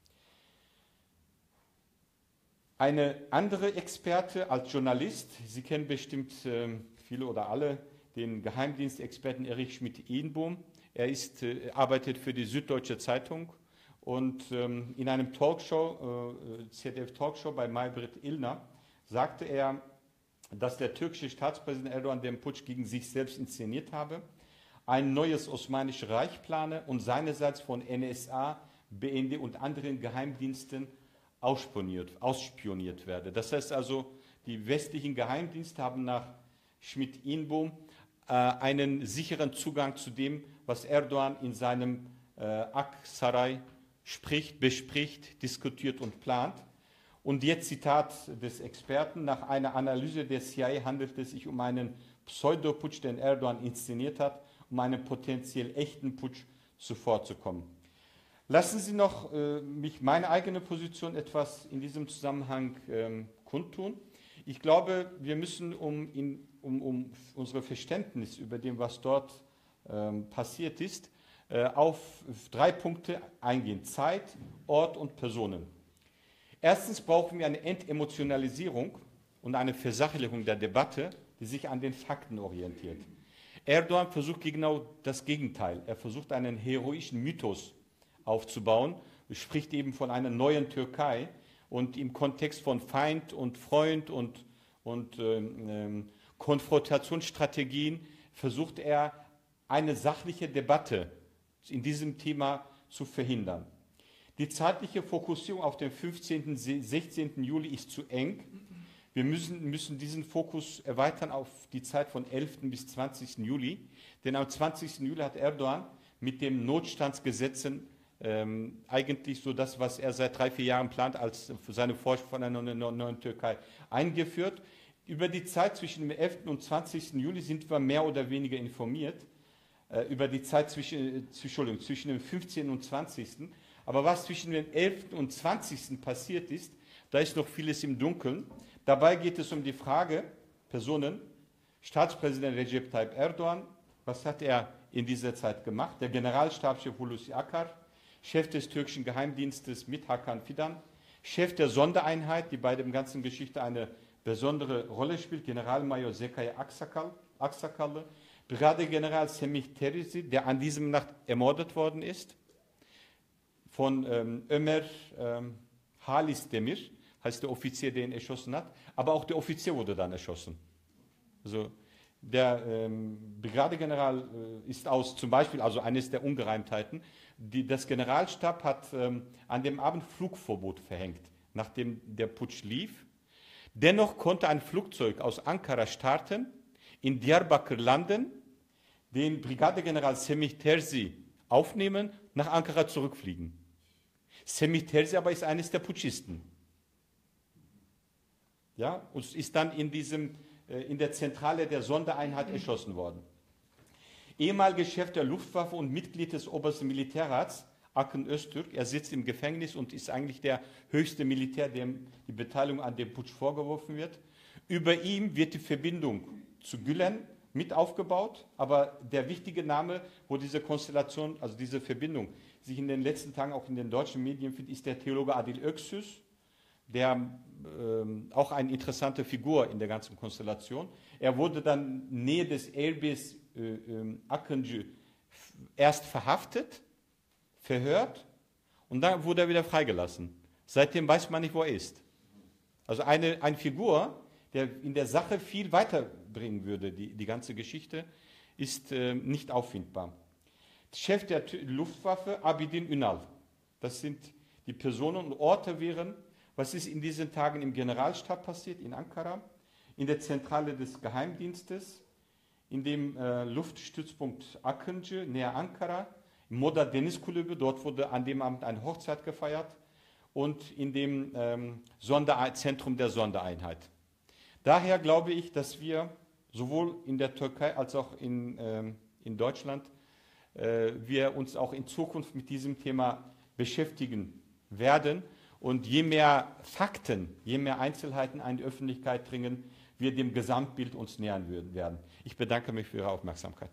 Eine andere Experte als Journalist, Sie kennen bestimmt äh, viele oder alle den Geheimdienstexperten Erich Schmidt-Ehnbohm. Er ist, äh, arbeitet für die Süddeutsche Zeitung und ähm, in einem Talkshow, äh, Z D F-Talkshow bei Maybrit Illner, sagte er, dass der türkische Staatspräsident Erdogan den Putsch gegen sich selbst inszeniert habe, ein neues Osmanisches Reich plane und seinerseits von N S A, B N D und anderen Geheimdiensten ausspioniert, ausspioniert werde. Das heißt also, die westlichen Geheimdienste haben nach Schmidt-Ehnbohm äh, einen sicheren Zugang zu dem, was Erdogan in seinem äh, Aksaray spricht, bespricht, diskutiert und plant. Und jetzt Zitat des Experten, nach einer Analyse der C I A handelt es sich um einen Pseudoputsch, den Erdogan inszeniert hat, um einen potenziell echten Putsch zuvorzukommen. Lassen Sie noch äh, mich meine eigene Position etwas in diesem Zusammenhang ähm, kundtun. Ich glaube, wir müssen, um, in, um, um unser Verständnis über dem, was dort ähm, passiert ist, äh, auf drei Punkte eingehen. Zeit, Ort und Personen. Erstens brauchen wir eine Entemotionalisierung und eine Versachlichung der Debatte, die sich an den Fakten orientiert. Erdogan versucht genau das Gegenteil. Er versucht einen heroischen Mythos aufzubauen, er spricht eben von einer neuen Türkei und im Kontext von Feind und Freund und, und ähm, Konfrontationsstrategien versucht er, eine sachliche Debatte in diesem Thema zu verhindern. Die zeitliche Fokussierung auf den fünfzehnten, sechzehnten Juli ist zu eng. Wir müssen, müssen diesen Fokus erweitern auf die Zeit von elften bis zwanzigsten Juli. Denn am zwanzigsten Juli hat Erdogan mit den Notstandsgesetzen ähm, eigentlich so das, was er seit drei, vier Jahren plant, als für seine Vorstellung von einer neuen, neuen Türkei eingeführt. Über die Zeit zwischen dem elften und zwanzigsten Juli sind wir mehr oder weniger informiert. Äh, über die Zeit zwischen, äh, zwischen dem fünfzehnten und zwanzigsten Aber was zwischen dem elften und zwanzigsten passiert ist, da ist noch vieles im Dunkeln. Dabei geht es um die Frage, Personen, Staatspräsident Recep Tayyip Erdogan, was hat er in dieser Zeit gemacht? Der Generalstabschef Hulusi Akar, Chef des türkischen Geheimdienstes mit Hakan Fidan, Chef der Sondereinheit, die bei der ganzen Geschichte eine besondere Rolle spielt, Generalmajor Zekai Aksakallı, Brigadegeneral Semih Terzi, der an diesem Nacht ermordet worden ist, von ähm, Ömer ähm, Halis Demir, heißt der Offizier, der ihn erschossen hat, aber auch der Offizier wurde dann erschossen. Also der ähm, Brigadegeneral äh, ist aus, zum Beispiel, also eines der Ungereimtheiten, die, das Generalstab hat ähm, an dem Abend Flugverbot verhängt, nachdem der Putsch lief. Dennoch konnte ein Flugzeug aus Ankara starten, in Diyarbakır landen, den Brigadegeneral Semih Terzi aufnehmen, nach Ankara zurückfliegen. Semih Terzi aber ist eines der Putschisten. Ja, und ist dann in, diesem, äh, in der Zentrale der Sondereinheit erschossen worden. Ehemaliger Chef der Luftwaffe und Mitglied des obersten Militärrats, Akın Öztürk, er sitzt im Gefängnis und ist eigentlich der höchste Militär, dem die Beteiligung an dem Putsch vorgeworfen wird. Über ihm wird die Verbindung zu Gülen mit aufgebaut, aber der wichtige Name, wo diese Konstellation, also diese Verbindung sich in den letzten Tagen auch in den deutschen Medien findet, ist der Theologe Adil Öksüz, der ähm, auch eine interessante Figur in der ganzen Konstellation. Er wurde dann nähe des Airbus äh, äh, Akıncı erst verhaftet, verhört und dann wurde er wieder freigelassen. Seitdem weiß man nicht, wo er ist. Also eine, eine Figur, der in der Sache viel weiterbringen würde, die, die ganze Geschichte, ist äh, nicht auffindbar. Chef der Luftwaffe, Abidin Ünal. Das sind die Personen und Orte wären, was ist in diesen Tagen im Generalstab passiert, in Ankara, in der Zentrale des Geheimdienstes, in dem äh, Luftstützpunkt Akıncı, näher Ankara, im Moda Deniz Kulübü, dort wurde an dem Abend eine Hochzeit gefeiert, und in dem ähm, Zentrum der Sondereinheit. Daher glaube ich, dass wir sowohl in der Türkei als auch in, ähm, in Deutschland äh, wir uns auch in Zukunft mit diesem Thema beschäftigen werden. Und je mehr Fakten, je mehr Einzelheiten in die Öffentlichkeit dringen, wir dem Gesamtbild uns nähern werden. Ich bedanke mich für Ihre Aufmerksamkeit.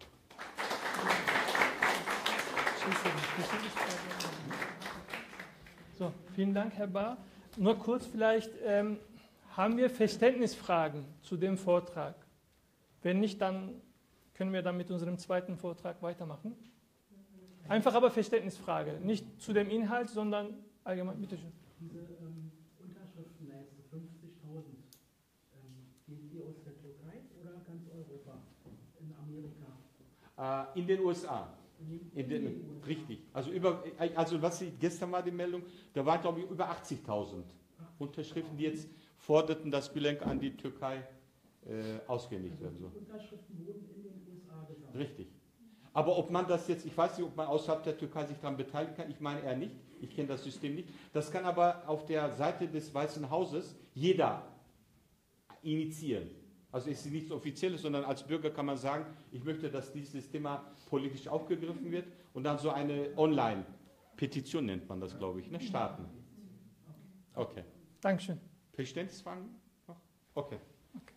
So, vielen Dank, Herr Bahr. Nur kurz vielleicht, ähm, haben wir Verständnisfragen zu dem Vortrag? Wenn nicht, dann können wir dann mit unserem zweiten Vortrag weitermachen. Einfach aber Verständnisfrage, nicht zu dem Inhalt, sondern allgemein. Bitte schön. Diese ähm, Unterschriftenleiste, fünfzigtausend, ähm, gehen die aus der Türkei oder ganz Europa, in Amerika? Äh, in den U S A. In den, richtig. Also, über, also was ich gestern war die Meldung, da waren glaube ich über achtzigtausend Unterschriften, die jetzt forderten, dass Gülen an die Türkei äh, ausgehändigt werden soll. Die Unterschriften wurden in den U S A gesammelt. Richtig. Aber ob man das jetzt, ich weiß nicht, ob man außerhalb der Türkei sich daran beteiligen kann, ich meine eher nicht, ich kenne das System nicht. Das kann aber auf der Seite des Weißen Hauses jeder initiieren. Also es ist nichts Offizielles, sondern als Bürger kann man sagen, ich möchte, dass dieses Thema politisch aufgegriffen wird und dann so eine Online-Petition nennt man das, glaube ich, ne? Starten. Okay. Dankeschön. Verständnisfragen noch? Okay. Okay.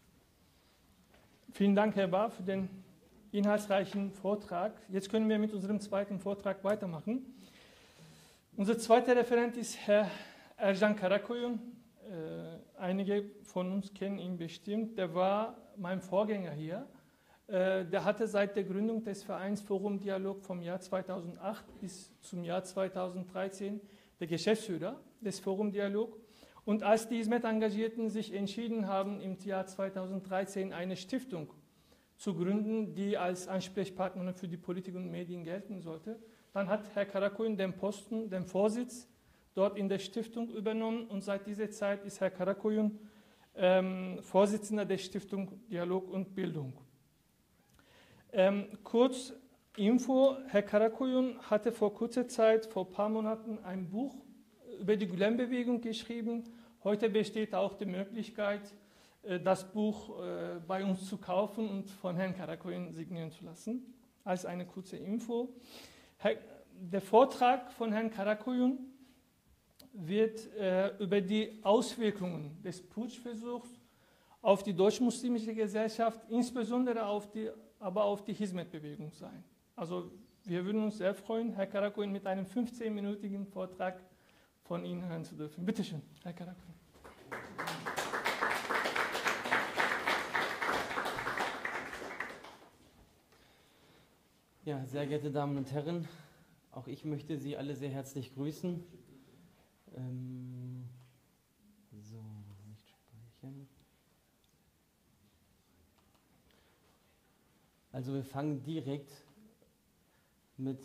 Vielen Dank, Herr Bahr, für den inhaltsreichen Vortrag. Jetzt können wir mit unserem zweiten Vortrag weitermachen. Unser zweiter Referent ist Herr Ercan Karakoyun. Äh, einige von uns kennen ihn bestimmt. Der war mein Vorgänger hier. Äh, der hatte seit der Gründung des Vereins Forum Dialog vom Jahr zweitausendacht bis zum Jahr zweitausenddreizehn der Geschäftsführer des Forum Dialog. Und als die Hizmet-Engagierten sich entschieden haben, im Jahr zweitausenddreizehn eine Stiftung zu gründen, die als Ansprechpartner für die Politik und Medien gelten sollte, dann hat Herr Karakoyun den Posten, den Vorsitz dort in der Stiftung übernommen, und seit dieser Zeit ist Herr Karakoyun ähm, Vorsitzender der Stiftung Dialog und Bildung. Ähm, kurz Info, Herr Karakoyun hatte vor kurzer Zeit, vor ein paar Monaten, ein Buch über die Gülen-Bewegung geschrieben. Heute besteht auch die Möglichkeit, das Buch äh, bei uns zu kaufen und von Herrn Karakoyun signieren zu lassen. Als eine kurze Info. Herr, der Vortrag von Herrn Karakoyun wird äh, über die Auswirkungen des Putschversuchs auf die deutsch-muslimische Gesellschaft, insbesondere auf die, aber auf die Hizmet-Bewegung sein. Also wir würden uns sehr freuen, Herr Karakoyun mit einem fünfzehnminütigen Vortrag von Ihnen hören zu dürfen. Bitte schön, Herr Karakoyun. Ja, sehr geehrte Damen und Herren, auch ich möchte Sie alle sehr herzlich grüßen. Ähm, so, nicht speichern. Also wir fangen direkt mit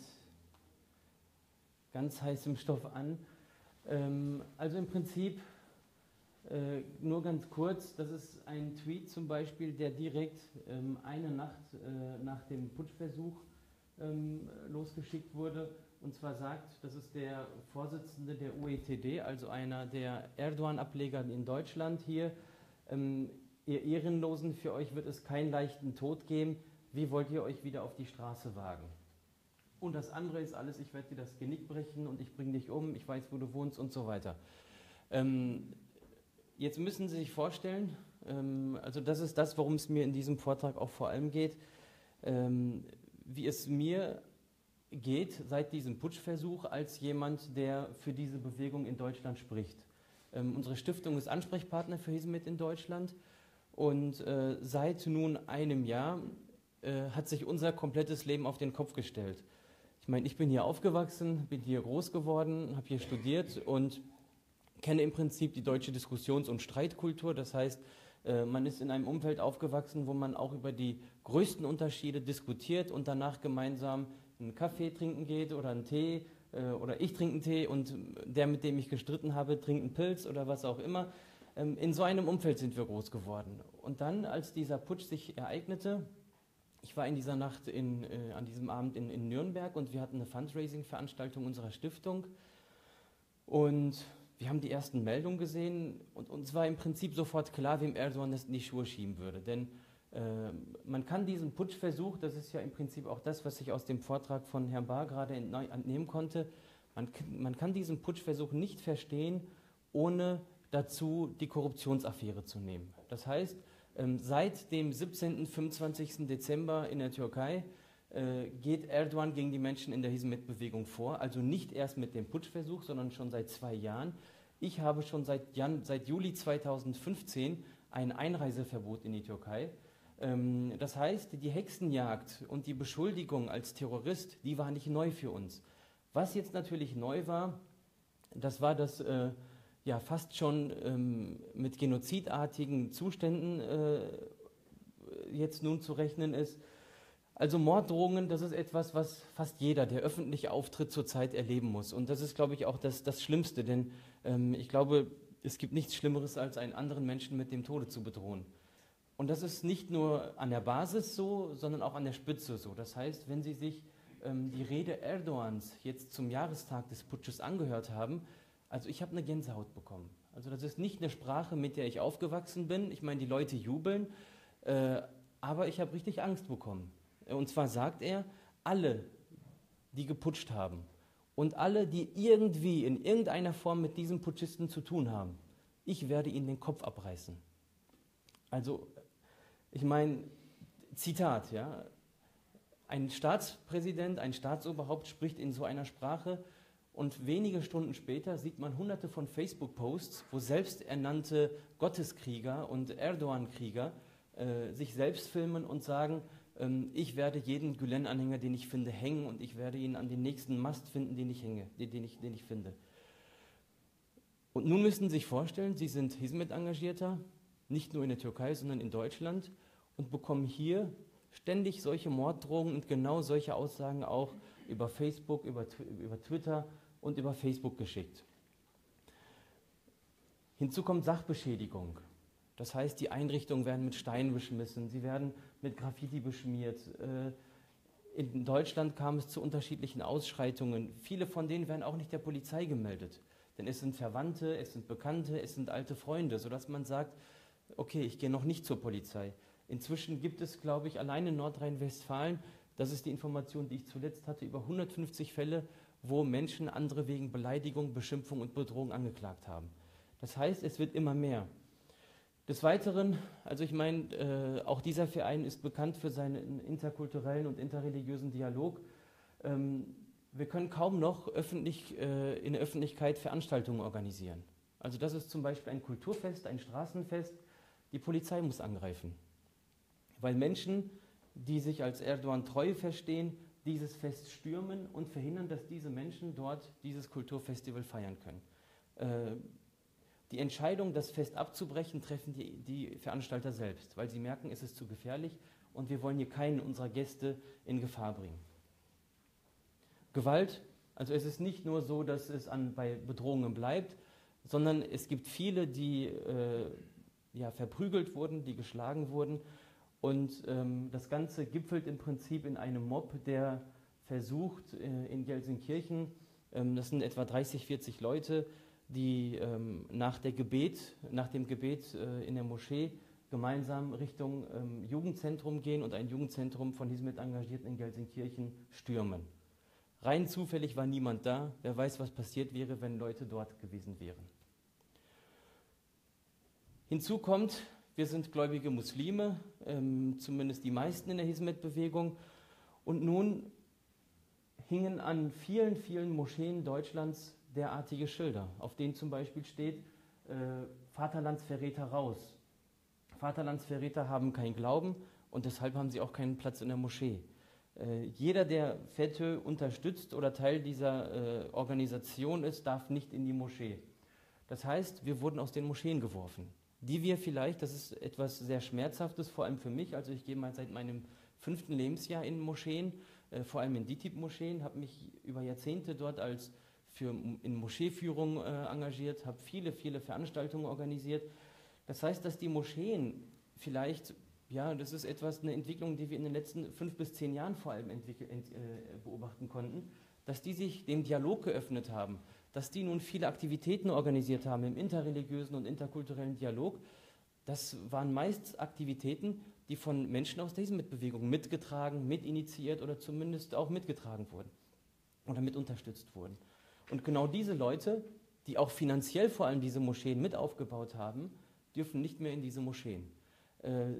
ganz heißem Stoff an. Ähm, also im Prinzip äh, nur ganz kurz, das ist ein Tweet zum Beispiel, der direkt ähm, eine Nacht äh, nach dem Putschversuch ähm, losgeschickt wurde. Und zwar sagt, das ist der Vorsitzende der U E T D, also einer der Erdogan-Ableger in Deutschland hier. Ähm, ihr Ehrenlosen, für euch wird es keinen leichten Tod geben. Wie wollt ihr euch wieder auf die Straße wagen? Und das andere ist alles, ich werde dir das Genick brechen und ich bringe dich um, ich weiß, wo du wohnst und so weiter. Ähm, jetzt müssen Sie sich vorstellen, ähm, also das ist das, worum es mir in diesem Vortrag auch vor allem geht, ähm, wie es mir geht seit diesem Putschversuch als jemand, der für diese Bewegung in Deutschland spricht. Ähm, unsere Stiftung ist Ansprechpartner für Hizmet in Deutschland und äh, seit nun einem Jahr äh, hat sich unser komplettes Leben auf den Kopf gestellt. Ich meine, ich bin hier aufgewachsen, bin hier groß geworden, habe hier studiert und kenne im Prinzip die deutsche Diskussions- und Streitkultur. Das heißt, äh, man ist in einem Umfeld aufgewachsen, wo man auch über die größten Unterschiede diskutiert und danach gemeinsam einen Kaffee trinken geht oder einen Tee äh, oder ich trinke einen Tee und der, mit dem ich gestritten habe, trinkt einen Pilz oder was auch immer. Ähm, in so einem Umfeld sind wir groß geworden. Und dann, als dieser Putsch sich ereignete, ich war in dieser Nacht, in, äh, an diesem Abend in, in Nürnberg und wir hatten eine Fundraising-Veranstaltung unserer Stiftung und wir haben die ersten Meldungen gesehen und uns war im Prinzip sofort klar, wem Erdogan das in die Schuhe schieben würde. Denn äh, man kann diesen Putschversuch, das ist ja im Prinzip auch das, was ich aus dem Vortrag von Herrn Bahr gerade entnehmen konnte, man, man kann diesen Putschversuch nicht verstehen, ohne dazu die Korruptionsaffäre zu nehmen. Das heißt, ähm, seit dem siebzehnten, fünfundzwanzigsten Dezember in der Türkei äh, geht Erdogan gegen die Menschen in der Hizmet-Bewegung vor, also nicht erst mit dem Putschversuch, sondern schon seit zwei Jahren. Ich habe schon seit, Jan, seit Juli zweitausendfünfzehn ein Einreiseverbot in die Türkei. Ähm, das heißt, die Hexenjagd und die Beschuldigung als Terrorist, die war nicht neu für uns. Was jetzt natürlich neu war, das war das äh, ja fast schon ähm, mit genozidartigen Zuständen äh, jetzt nun zu rechnen ist. Also Morddrohungen, das ist etwas, was fast jeder, der öffentlich auftritt, zurzeit erleben muss. Und das ist, glaube ich, auch das, das Schlimmste, denn ähm, ich glaube, es gibt nichts Schlimmeres, als einen anderen Menschen mit dem Tode zu bedrohen. Und das ist nicht nur an der Basis so, sondern auch an der Spitze so. Das heißt, wenn Sie sich ähm, die Rede Erdogans jetzt zum Jahrestag des Putsches angehört haben, also ich habe eine Gänsehaut bekommen. Also das ist nicht eine Sprache, mit der ich aufgewachsen bin. Ich meine, die Leute jubeln, äh, aber ich habe richtig Angst bekommen. Und zwar sagt er, alle, die geputscht haben und alle, die irgendwie in irgendeiner Form mit diesem Putschisten zu tun haben, ich werde ihnen den Kopf abreißen. Also, ich meine, Zitat, ja, ein Staatspräsident, ein Staatsoberhaupt spricht in so einer Sprache und wenige Stunden später sieht man hunderte von Facebook-Posts, wo selbsternannte Gotteskrieger und Erdogan-Krieger äh, sich selbst filmen und sagen, ähm, ich werde jeden Gülen-Anhänger, den ich finde, hängen und ich werde ihn an den nächsten Mast finden, den ich hänge, den, den, ich, den ich finde. Und nun müssen Sie sich vorstellen, Sie sind Hizmet-Engagierter, nicht nur in der Türkei, sondern in Deutschland und bekommen hier ständig solche Morddrohungen und genau solche Aussagen auch über Facebook, über, über Twitter und über Facebook geschickt. Hinzu kommt Sachbeschädigung. Das heißt, die Einrichtungen werden mit Steinen beschmissen, sie werden mit Graffiti beschmiert. In Deutschland kam es zu unterschiedlichen Ausschreitungen. Viele von denen werden auch nicht der Polizei gemeldet. Denn es sind Verwandte, es sind Bekannte, es sind alte Freunde, sodass man sagt, okay, ich gehe noch nicht zur Polizei. Inzwischen gibt es, glaube ich, allein in Nordrhein-Westfalen, das ist die Information, die ich zuletzt hatte, über hundertfünfzig Fälle, wo Menschen andere wegen Beleidigung, Beschimpfung und Bedrohung angeklagt haben. Das heißt, es wird immer mehr. Des Weiteren, also ich meine, äh, auch dieser Verein ist bekannt für seinen interkulturellen und interreligiösen Dialog. Ähm, wir können kaum noch öffentlich, äh, in der Öffentlichkeit Veranstaltungen organisieren. Also das ist zum Beispiel ein Kulturfest, ein Straßenfest. Die Polizei muss angreifen. Weil Menschen, die sich als Erdogan treu verstehen, dieses Fest stürmen und verhindern, dass diese Menschen dort dieses Kulturfestival feiern können. Äh, die Entscheidung, das Fest abzubrechen, treffen die, die Veranstalter selbst, weil sie merken, es ist zu gefährlich und wir wollen hier keinen unserer Gäste in Gefahr bringen. Gewalt, also es ist nicht nur so, dass es an, bei Bedrohungen bleibt, sondern es gibt viele, die äh, ja, verprügelt wurden, die geschlagen wurden. Und ähm, das Ganze gipfelt im Prinzip in einem Mob, der versucht, äh, in Gelsenkirchen, ähm, das sind etwa dreißig, vierzig Leute, die ähm, nach, der Gebet, nach dem Gebet äh, in der Moschee gemeinsam Richtung ähm, Jugendzentrum gehen und ein Jugendzentrum von Hizmet Engagierten in Gelsenkirchen stürmen. Rein zufällig war niemand da. Wer weiß, was passiert wäre, wenn Leute dort gewesen wären. Hinzu kommt, wir sind gläubige Muslime, ähm, zumindest die meisten in der Hizmet-Bewegung. Und nun hingen an vielen, vielen Moscheen Deutschlands derartige Schilder, auf denen zum Beispiel steht, äh, Vaterlandsverräter raus. Vaterlandsverräter haben keinen Glauben und deshalb haben sie auch keinen Platz in der Moschee. Äh, jeder, der FETÖ unterstützt oder Teil dieser äh, Organisation ist, darf nicht in die Moschee. Das heißt, wir wurden aus den Moscheen geworfen, die wir vielleicht, das ist etwas sehr Schmerzhaftes, vor allem für mich, also ich gehe mal seit meinem fünften Lebensjahr in Moscheen, äh, vor allem in DİTİB-Moscheen, habe mich über Jahrzehnte dort als für, in Moscheeführung äh, engagiert, habe viele, viele Veranstaltungen organisiert. Das heißt, dass die Moscheen vielleicht, ja, das ist etwas, eine Entwicklung, die wir in den letzten fünf bis zehn Jahren vor allem entwickelt, ent, äh, beobachten konnten, dass die sich dem Dialog geöffnet haben, dass die nun viele Aktivitäten organisiert haben im interreligiösen und interkulturellen Dialog. Das waren meist Aktivitäten, die von Menschen aus der Hizmet-Bewegung mitgetragen, mitinitiiert oder zumindest auch mitgetragen wurden oder mit unterstützt wurden. Und genau diese Leute, die auch finanziell vor allem diese Moscheen mit aufgebaut haben, dürfen nicht mehr in diese Moscheen. Äh,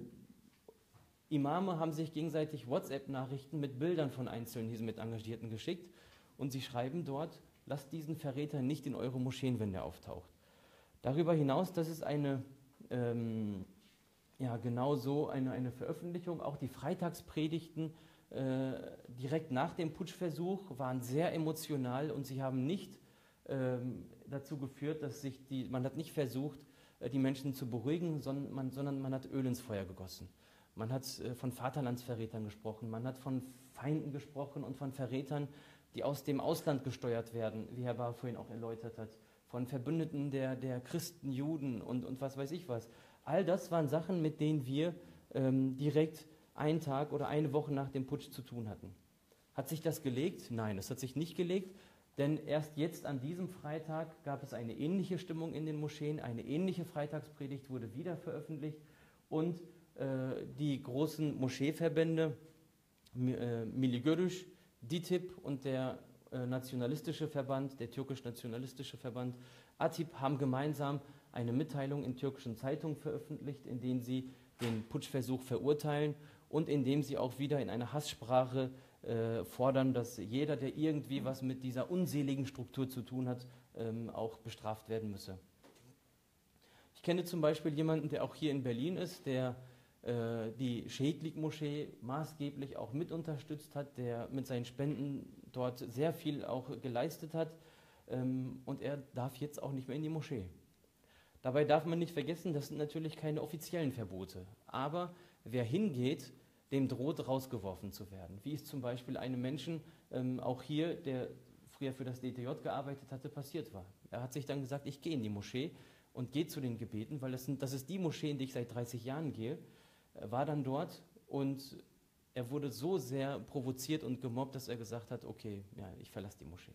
Imame haben sich gegenseitig WhatsApp-Nachrichten mit Bildern von einzelnen Hizmet-Engagierten geschickt und sie schreiben dort, lasst diesen Verräter nicht in eure Moscheen, wenn der auftaucht. Darüber hinaus, das ist eine, ähm, ja genau so eine, eine Veröffentlichung, auch die Freitagspredigten äh, direkt nach dem Putschversuch waren sehr emotional und sie haben nicht ähm, dazu geführt, dass sich die, man hat nicht versucht, äh, die Menschen zu beruhigen, sondern man, sondern man hat Öl ins Feuer gegossen. Man hat äh, von Vaterlandsverrätern gesprochen, man hat von Feinden gesprochen und von Verrätern, die aus dem Ausland gesteuert werden, wie Herr Bahr vorhin auch erläutert hat, von Verbündeten der, der Christen, Juden und, und was weiß ich was. All das waren Sachen, mit denen wir ähm, direkt einen Tag oder eine Woche nach dem Putsch zu tun hatten. Hat sich das gelegt? Nein, es hat sich nicht gelegt, denn erst jetzt an diesem Freitag gab es eine ähnliche Stimmung in den Moscheen, eine ähnliche Freitagspredigt wurde wieder veröffentlicht und äh, die großen Moscheeverbände, äh, Milli Görüş, DİTİB und der äh, nationalistische Verband, der türkisch-nationalistische Verband ATİP haben gemeinsam eine Mitteilung in türkischen Zeitungen veröffentlicht, in denen sie den Putschversuch verurteilen und in dem sie auch wieder in einer Hasssprache äh, fordern, dass jeder, der irgendwie was mit dieser unseligen Struktur zu tun hat, ähm, auch bestraft werden müsse. Ich kenne zum Beispiel jemanden, der auch hier in Berlin ist, der äh, die Şehitlik-Moschee maßgeblich auch mit unterstützt hat, der mit seinen Spenden dort sehr viel auch geleistet hat ähm, und er darf jetzt auch nicht mehr in die Moschee. Dabei darf man nicht vergessen, das sind natürlich keine offiziellen Verbote, aber wer hingeht, dem droht rausgeworfen zu werden. Wie es zum Beispiel einem Menschen, ähm, auch hier, der früher für das D T J gearbeitet hatte, passiert war. Er hat sich dann gesagt, ich gehe in die Moschee und gehe zu den Gebeten, weil das, sind, das ist die Moschee, in die ich seit dreißig Jahren gehe. Er war dann dort und er wurde so sehr provoziert und gemobbt, dass er gesagt hat, okay, ja, ich verlasse die Moschee.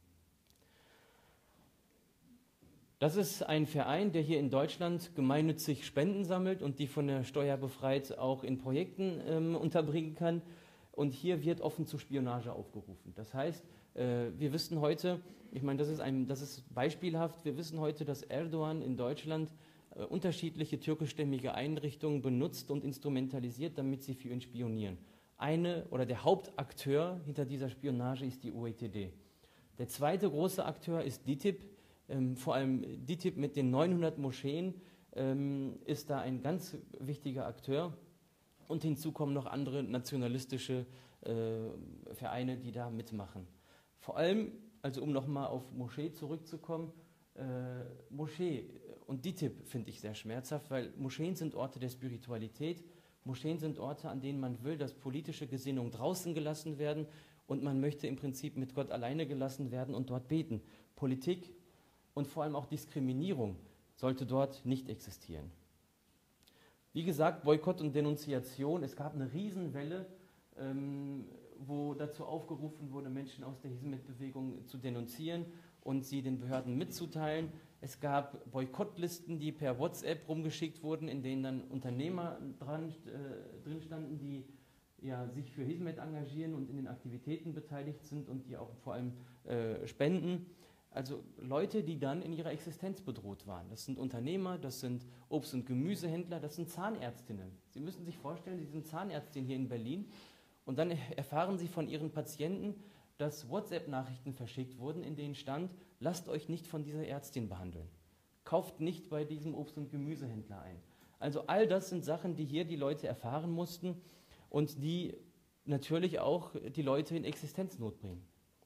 Das ist ein Verein, der hier in Deutschland gemeinnützig Spenden sammelt und die von der Steuer befreit auch in Projekten ähm, unterbringen kann. Und hier wird offen zur Spionage aufgerufen. Das heißt, äh, wir wissen heute, ich meine, das ist, ein, das ist beispielhaft, wir wissen heute, dass Erdogan in Deutschland äh, unterschiedliche türkischstämmige Einrichtungen benutzt und instrumentalisiert, damit sie für ihn spionieren. Eine oder der Hauptakteur hinter dieser Spionage ist die O E T D. Der zweite große Akteur ist DİTİB. Ähm, vor allem DİTİB mit den neunhundert Moscheen ähm, ist da ein ganz wichtiger Akteur. Und hinzu kommen noch andere nationalistische äh, Vereine, die da mitmachen. Vor allem, also um nochmal auf Moschee zurückzukommen, äh, Moschee und D I T I B finde ich sehr schmerzhaft, weil Moscheen sind Orte der Spiritualität, Moscheen sind Orte, an denen man will, dass politische Gesinnungen draußen gelassen werden und man möchte im Prinzip mit Gott alleine gelassen werden und dort beten. Politik und vor allem auch Diskriminierung sollte dort nicht existieren. Wie gesagt, Boykott und Denunziation, es gab eine Riesenwelle, ähm, wo dazu aufgerufen wurde, Menschen aus der Hizmet-Bewegung zu denunzieren und sie den Behörden mitzuteilen. Es gab Boykottlisten, die per WhatsApp rumgeschickt wurden, in denen dann Unternehmer dran, äh, drin standen, die ja, sich für Hizmet engagieren und in den Aktivitäten beteiligt sind und die auch vor allem äh, spenden. Also Leute, die dann in ihrer Existenz bedroht waren. Das sind Unternehmer, das sind Obst- und Gemüsehändler, das sind Zahnärztinnen. Sie müssen sich vorstellen, Sie sind Zahnärztin hier in Berlin und dann erfahren Sie von Ihren Patienten, dass WhatsApp-Nachrichten verschickt wurden, in denen stand, lasst euch nicht von dieser Ärztin behandeln. Kauft nicht bei diesem Obst- und Gemüsehändler ein. Also all das sind Sachen, die hier die Leute erfahren mussten und die natürlich auch die Leute in Existenznot bringen.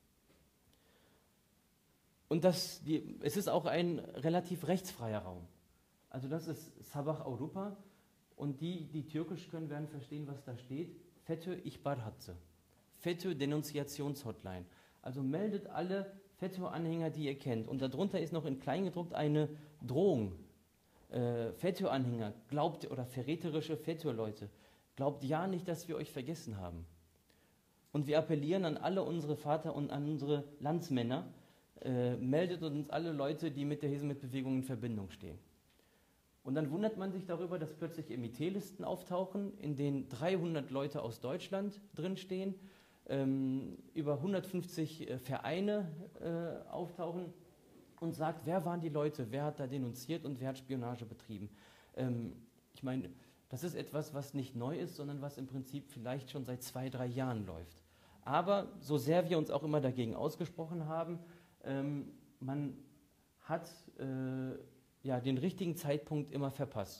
Und das, die, es ist auch ein relativ rechtsfreier Raum. Also das ist Sabah Avrupa und die, die Türkisch können, werden verstehen, was da steht. FETÖ ihbar hattı. FETÖ Denunziationshotline. Also meldet alle FETÖ-Anhänger, die ihr kennt. Und darunter ist noch in klein gedruckt eine Drohung. Äh, FETÖ-Anhänger, glaubt, oder verräterische FETÖ-Leute, glaubt ja nicht, dass wir euch vergessen haben. Und wir appellieren an alle unsere Vater und an unsere Landsmänner, Äh, meldet uns alle Leute, die mit der Hizmet-Bewegung in Verbindung stehen. Und dann wundert man sich darüber, dass plötzlich M I T-Listen auftauchen, in denen dreihundert Leute aus Deutschland drinstehen, ähm, über hundertfünfzig äh, Vereine äh, auftauchen und sagt, wer waren die Leute, wer hat da denunziert und wer hat Spionage betrieben. Ähm, ich meine, das ist etwas, was nicht neu ist, sondern was im Prinzip vielleicht schon seit zwei, drei Jahren läuft. Aber so sehr wir uns auch immer dagegen ausgesprochen haben, Ähm, man hat äh, ja, den richtigen Zeitpunkt immer verpasst.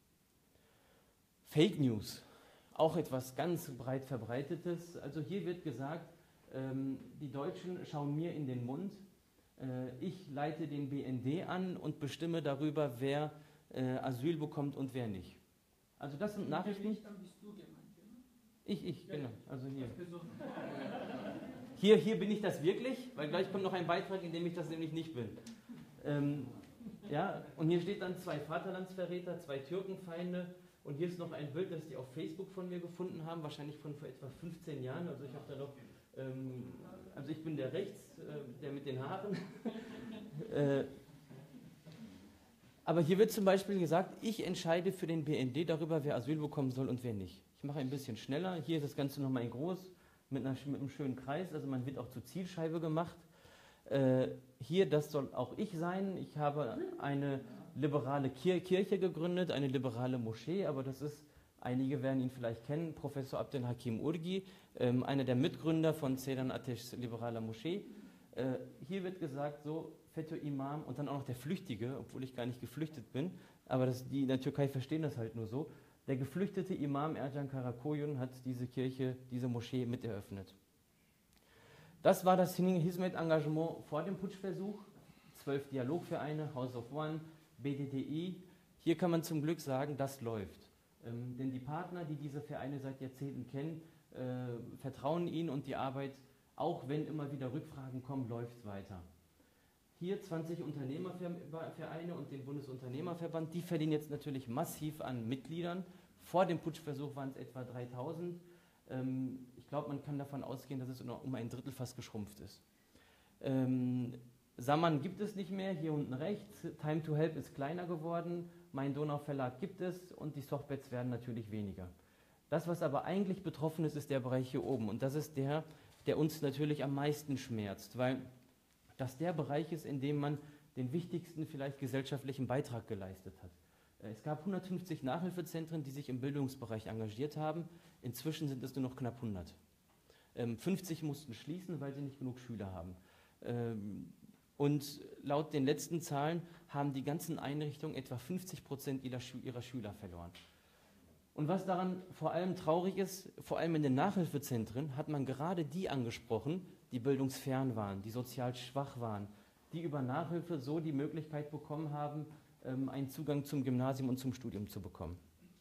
Fake News, auch etwas ganz breit verbreitetes. Also hier wird gesagt, ähm, die Deutschen schauen mir in den Mund, äh, ich leite den B N D an und bestimme darüber, wer äh, Asyl bekommt und wer nicht. Also das sind Nachrichten. Ich, ich, genau. Also hier. Hier, hier bin ich das wirklich, weil gleich kommt noch ein Beitrag, in dem ich das nämlich nicht bin. Ähm, ja, und hier steht dann zwei Vaterlandsverräter, zwei Türkenfeinde und hier ist noch ein Bild, das die auf Facebook von mir gefunden haben, wahrscheinlich von vor etwa fünfzehn Jahren. Also ich habe da noch, ähm, also ich bin der rechts, äh, der mit den Haaren. äh, aber hier wird zum Beispiel gesagt, ich entscheide für den B N D darüber, wer Asyl bekommen soll und wer nicht. Ich mache ein bisschen schneller, hier ist das Ganze nochmal in groß. Mit, einer, mit einem schönen Kreis, also man wird auch zur Zielscheibe gemacht. Äh, hier, das soll auch ich sein. Ich habe eine liberale Kir Kirche gegründet, eine liberale Moschee, aber das ist, einige werden ihn vielleicht kennen, Professor Abdelhakim Urgi, ähm, einer der Mitgründer von Ceylan Ateş's liberaler Moschee. Äh, hier wird gesagt, so, FETÖ-Imam und dann auch noch der Flüchtige, obwohl ich gar nicht geflüchtet bin, aber das, die in der Türkei verstehen das halt nur so. Der geflüchtete Imam Ercan Karakoyun hat diese Kirche, diese Moschee miteröffnet. Das war das Hizmet-Engagement vor dem Putschversuch. Zwölf Dialogvereine, House of One, B D D I. Hier kann man zum Glück sagen, das läuft. Ähm, denn die Partner, die diese Vereine seit Jahrzehnten kennen, äh, vertrauen ihnen und die Arbeit, auch wenn immer wieder Rückfragen kommen, läuft weiter. Hier zwanzig Unternehmervereine und den Bundesunternehmerverband, die verdienen jetzt natürlich massiv an Mitgliedern. Vor dem Putschversuch waren es etwa dreitausend. Ähm, ich glaube, man kann davon ausgehen, dass es um ein Drittel fast geschrumpft ist. Ähm, Saman gibt es nicht mehr, hier unten rechts. Time to Help ist kleiner geworden. Mein Donau Verlag gibt es und die Sochbets werden natürlich weniger. Das, was aber eigentlich betroffen ist, ist der Bereich hier oben. Und das ist der, der uns natürlich am meisten schmerzt, weil das der Bereich ist, in dem man den wichtigsten vielleicht gesellschaftlichen Beitrag geleistet hat. Es gab hundertfünfzig Nachhilfezentren, die sich im Bildungsbereich engagiert haben. Inzwischen sind es nur noch knapp hundert. Ähm, fünfzig mussten schließen, weil sie nicht genug Schüler haben. Ähm, und laut den letzten Zahlen haben die ganzen Einrichtungen etwa fünfzig Prozent ihrer, Schü ihrer Schüler verloren. Und was daran vor allem traurig ist, vor allem in den Nachhilfezentren, hat man gerade die angesprochen, die bildungsfern waren, die sozial schwach waren, die über Nachhilfe so die Möglichkeit bekommen haben, einen Zugang zum Gymnasium und zum Studium zu bekommen.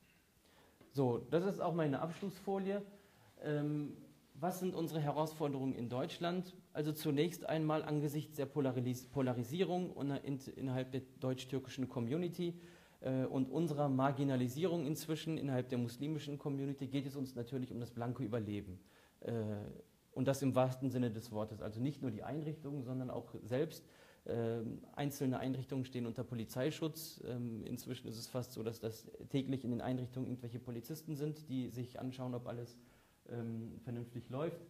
So, das ist auch meine Abschlussfolie. Ähm, was sind unsere Herausforderungen in Deutschland? Also zunächst einmal angesichts der Polaris Polarisierung innerhalb der deutsch-türkischen Community äh, und unserer Marginalisierung inzwischen innerhalb der muslimischen Community geht es uns natürlich um das blanke Überleben. Äh, und das im wahrsten Sinne des Wortes. Also nicht nur die Einrichtungen, sondern auch selbst. Ähm, einzelne Einrichtungen stehen unter Polizeischutz. Ähm, inzwischen ist es fast so, dass das täglich in den Einrichtungen irgendwelche Polizisten sind, die sich anschauen, ob alles ähm, vernünftig läuft.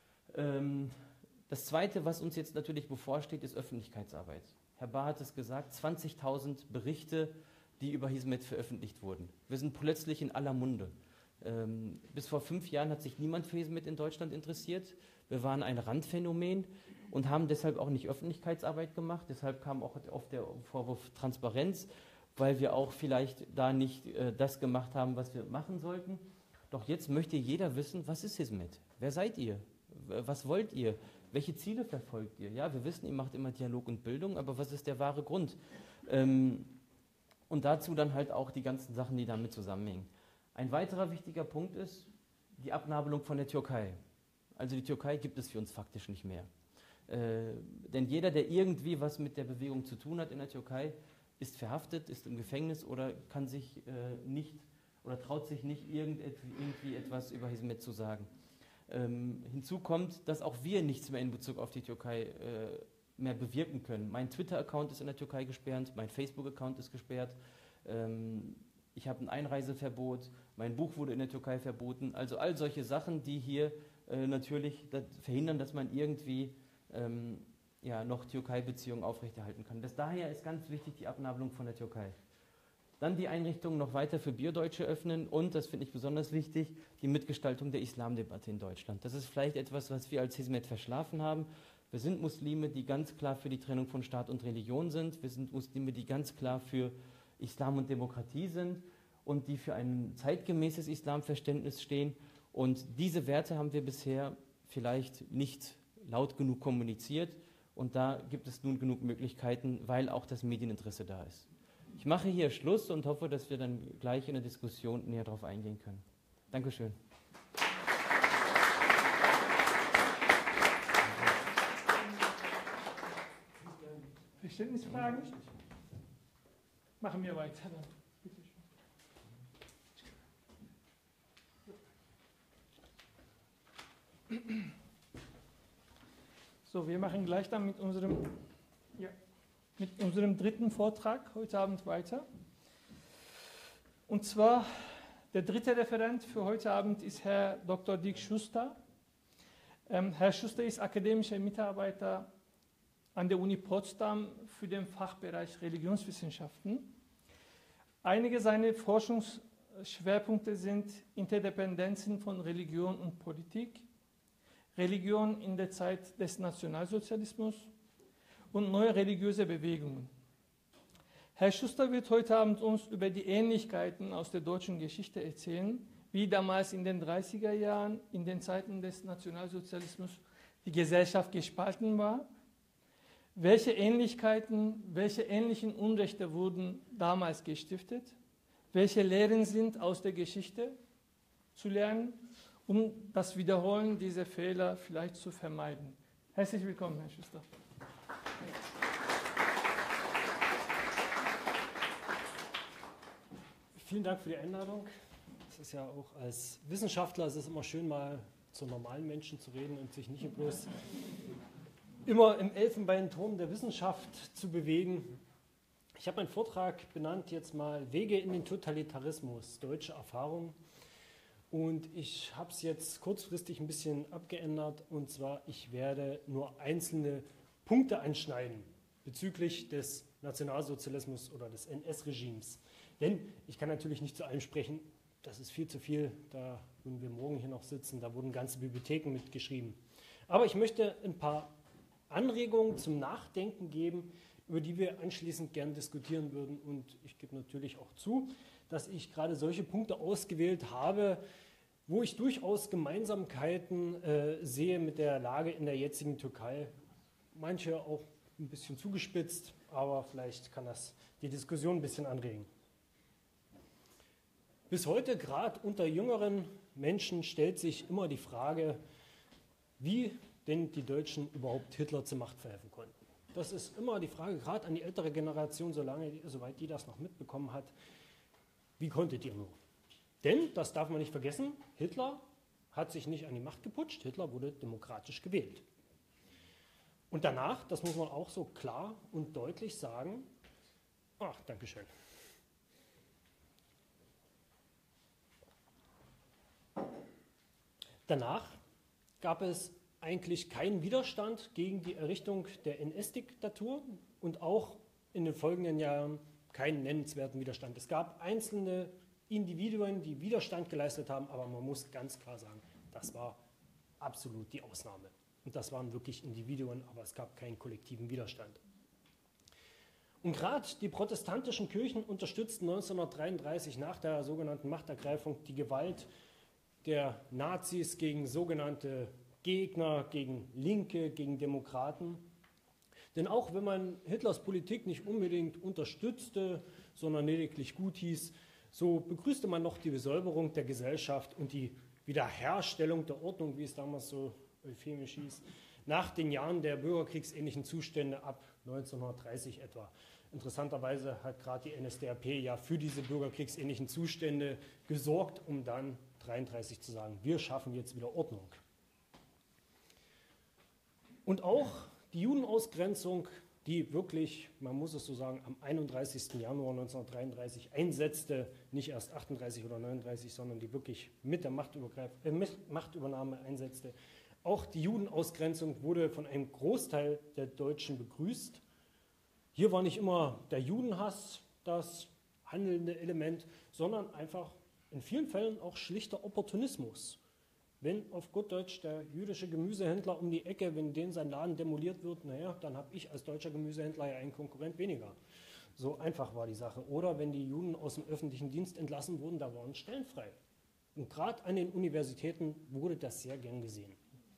Ähm, das Zweite, was uns jetzt natürlich bevorsteht, ist Öffentlichkeitsarbeit. Herr Bahr hat es gesagt, zwanzigtausend Berichte, die über Hizmet veröffentlicht wurden. Wir sind plötzlich in aller Munde. Ähm, bis vor fünf Jahren hat sich niemand für Hizmet in Deutschland interessiert. Wir waren ein Randphänomen und haben deshalb auch nicht Öffentlichkeitsarbeit gemacht. Deshalb kam auch oft der Vorwurf Transparenz, weil wir auch vielleicht da nicht äh, das gemacht haben, was wir machen sollten. Doch jetzt möchte jeder wissen, was ist Hizmet? Wer seid ihr? Was wollt ihr? Welche Ziele verfolgt ihr? Ja, wir wissen, ihr macht immer Dialog und Bildung, aber was ist der wahre Grund? Ähm, und dazu dann halt auch die ganzen Sachen, die damit zusammenhängen. Ein weiterer wichtiger Punkt ist die Abnabelung von der Türkei. Also die Türkei gibt es für uns faktisch nicht mehr. Äh, denn jeder, der irgendwie was mit der Bewegung zu tun hat in der Türkei, ist verhaftet, ist im Gefängnis oder kann sich äh, nicht oder traut sich nicht irgendwie etwas über Hizmet zu sagen. Ähm, hinzu kommt, dass auch wir nichts mehr in Bezug auf die Türkei äh, mehr bewirken können. Mein Twitter-Account ist in der Türkei gesperrt, mein Facebook-Account ist gesperrt, ähm, ich habe ein Einreiseverbot, mein Buch wurde in der Türkei verboten. Also all solche Sachen, die hier äh, natürlich das verhindern, dass man irgendwie ähm, ja, noch Türkei-Beziehungen aufrechterhalten kann. Das daher ist ganz wichtig die Abnabelung von der Türkei. Dann die Einrichtungen noch weiter für Bierdeutsche öffnen und, das finde ich besonders wichtig, die Mitgestaltung der Islamdebatte in Deutschland. Das ist vielleicht etwas, was wir als Hizmet verschlafen haben. Wir sind Muslime, die ganz klar für die Trennung von Staat und Religion sind. Wir sind Muslime, die ganz klar für Islam und Demokratie sind und die für ein zeitgemäßes Islamverständnis stehen. Und diese Werte haben wir bisher vielleicht nicht laut genug kommuniziert. Und da gibt es nun genug Möglichkeiten, weil auch das Medieninteresse da ist. Ich mache hier Schluss und hoffe, dass wir dann gleich in der Diskussion näher darauf eingehen können. Dankeschön. Verständnisfragen? Machen wir weiter dann. Bitte schön. So, wir machen gleich dann mit unserem, ja, mit unserem dritten Vortrag heute Abend weiter. Und zwar, der dritte Referent für heute Abend ist Herr Doktor Dirk Schuster. Ähm, Herr Schuster ist akademischer Mitarbeiter an der Uni Potsdam für den Fachbereich Religionswissenschaften. Einige seiner Forschungsschwerpunkte sind Interdependenzen von Religion und Politik, Religion in der Zeit des Nationalsozialismus und neue religiöse Bewegungen. Herr Schuster wird heute Abend uns über die Ähnlichkeiten aus der deutschen Geschichte erzählen, wie damals in den dreißiger Jahren, in den Zeiten des Nationalsozialismus, die Gesellschaft gespalten war. Welche Ähnlichkeiten, welche ähnlichen Unrechte wurden damals gestiftet? Welche Lehren sind aus der Geschichte zu lernen, um das Wiederholen dieser Fehler vielleicht zu vermeiden? Herzlich willkommen, Herr Schuster. Vielen Dank für die Einladung. Es ist ja auch als Wissenschaftler, es ist immer schön, mal zu normalen Menschen zu reden und sich nicht bloß immer im Elfenbeinturm der Wissenschaft zu bewegen. Ich habe meinen Vortrag benannt jetzt mal Wege in den Totalitarismus, deutsche Erfahrung. Und ich habe es jetzt kurzfristig ein bisschen abgeändert. Und zwar, ich werde nur einzelne Punkte anschneiden bezüglich des Nationalsozialismus oder des N S-Regimes. Denn ich kann natürlich nicht zu allem sprechen, das ist viel zu viel, da würden wir morgen hier noch sitzen, da wurden ganze Bibliotheken mitgeschrieben. Aber ich möchte ein paar Anregungen zum Nachdenken geben, über die wir anschließend gern diskutieren würden. Und ich gebe natürlich auch zu, dass ich gerade solche Punkte ausgewählt habe, wo ich durchaus Gemeinsamkeiten äh, sehe mit der Lage in der jetzigen Türkei. Manche auch ein bisschen zugespitzt, aber vielleicht kann das die Diskussion ein bisschen anregen. Bis heute, gerade unter jüngeren Menschen, stellt sich immer die Frage, wie denn die Deutschen überhaupt Hitler zur Macht verhelfen konnten. Das ist immer die Frage, gerade an die ältere Generation, solange, soweit die das noch mitbekommen hat, wie konntet ihr nur? Denn, das darf man nicht vergessen, Hitler hat sich nicht an die Macht geputscht, Hitler wurde demokratisch gewählt. Und danach, das muss man auch so klar und deutlich sagen, ach, Dankeschön. Danach gab es eigentlich keinen Widerstand gegen die Errichtung der N S-Diktatur und auch in den folgenden Jahren keinen nennenswerten Widerstand. Es gab einzelne Individuen, die Widerstand geleistet haben, aber man muss ganz klar sagen, das war absolut die Ausnahme. Und das waren wirklich Individuen, aber es gab keinen kollektiven Widerstand. Und gerade die protestantischen Kirchen unterstützten neunzehnhundertdreiunddreißig nach der sogenannten Machtergreifung die Gewalt der Nazis gegen sogenannte Gegner, gegen Linke, gegen Demokraten. Denn auch wenn man Hitlers Politik nicht unbedingt unterstützte, sondern lediglich gut hieß, so begrüßte man noch die Besäuberung der Gesellschaft und die Wiederherstellung der Ordnung, wie es damals so euphemisch hieß, nach den Jahren der bürgerkriegsähnlichen Zustände ab neunzehnhundertdreißig etwa. Interessanterweise hat gerade die N S D A P ja für diese bürgerkriegsähnlichen Zustände gesorgt, um dann neunzehnhundertdreiunddreißig zu sagen, wir schaffen jetzt wieder Ordnung. Und auch die Judenausgrenzung, die wirklich, man muss es so sagen, am einunddreißigsten Januar neunzehnhundertdreiunddreißig einsetzte, nicht erst achtunddreißig oder neununddreißig, sondern die wirklich mit der Machtübergreif- äh, mit Machtübernahme einsetzte. Auch die Judenausgrenzung wurde von einem Großteil der Deutschen begrüßt. Hier war nicht immer der Judenhass das handelnde Element, sondern einfach in vielen Fällen auch schlichter Opportunismus. Wenn auf gut Deutsch der jüdische Gemüsehändler um die Ecke, wenn den sein Laden demoliert wird, naja, dann habe ich als deutscher Gemüsehändler ja einen Konkurrent weniger. So einfach war die Sache. Oder wenn die Juden aus dem öffentlichen Dienst entlassen wurden, da waren Stellen frei. Und gerade an den Universitäten wurde das sehr gern gesehen.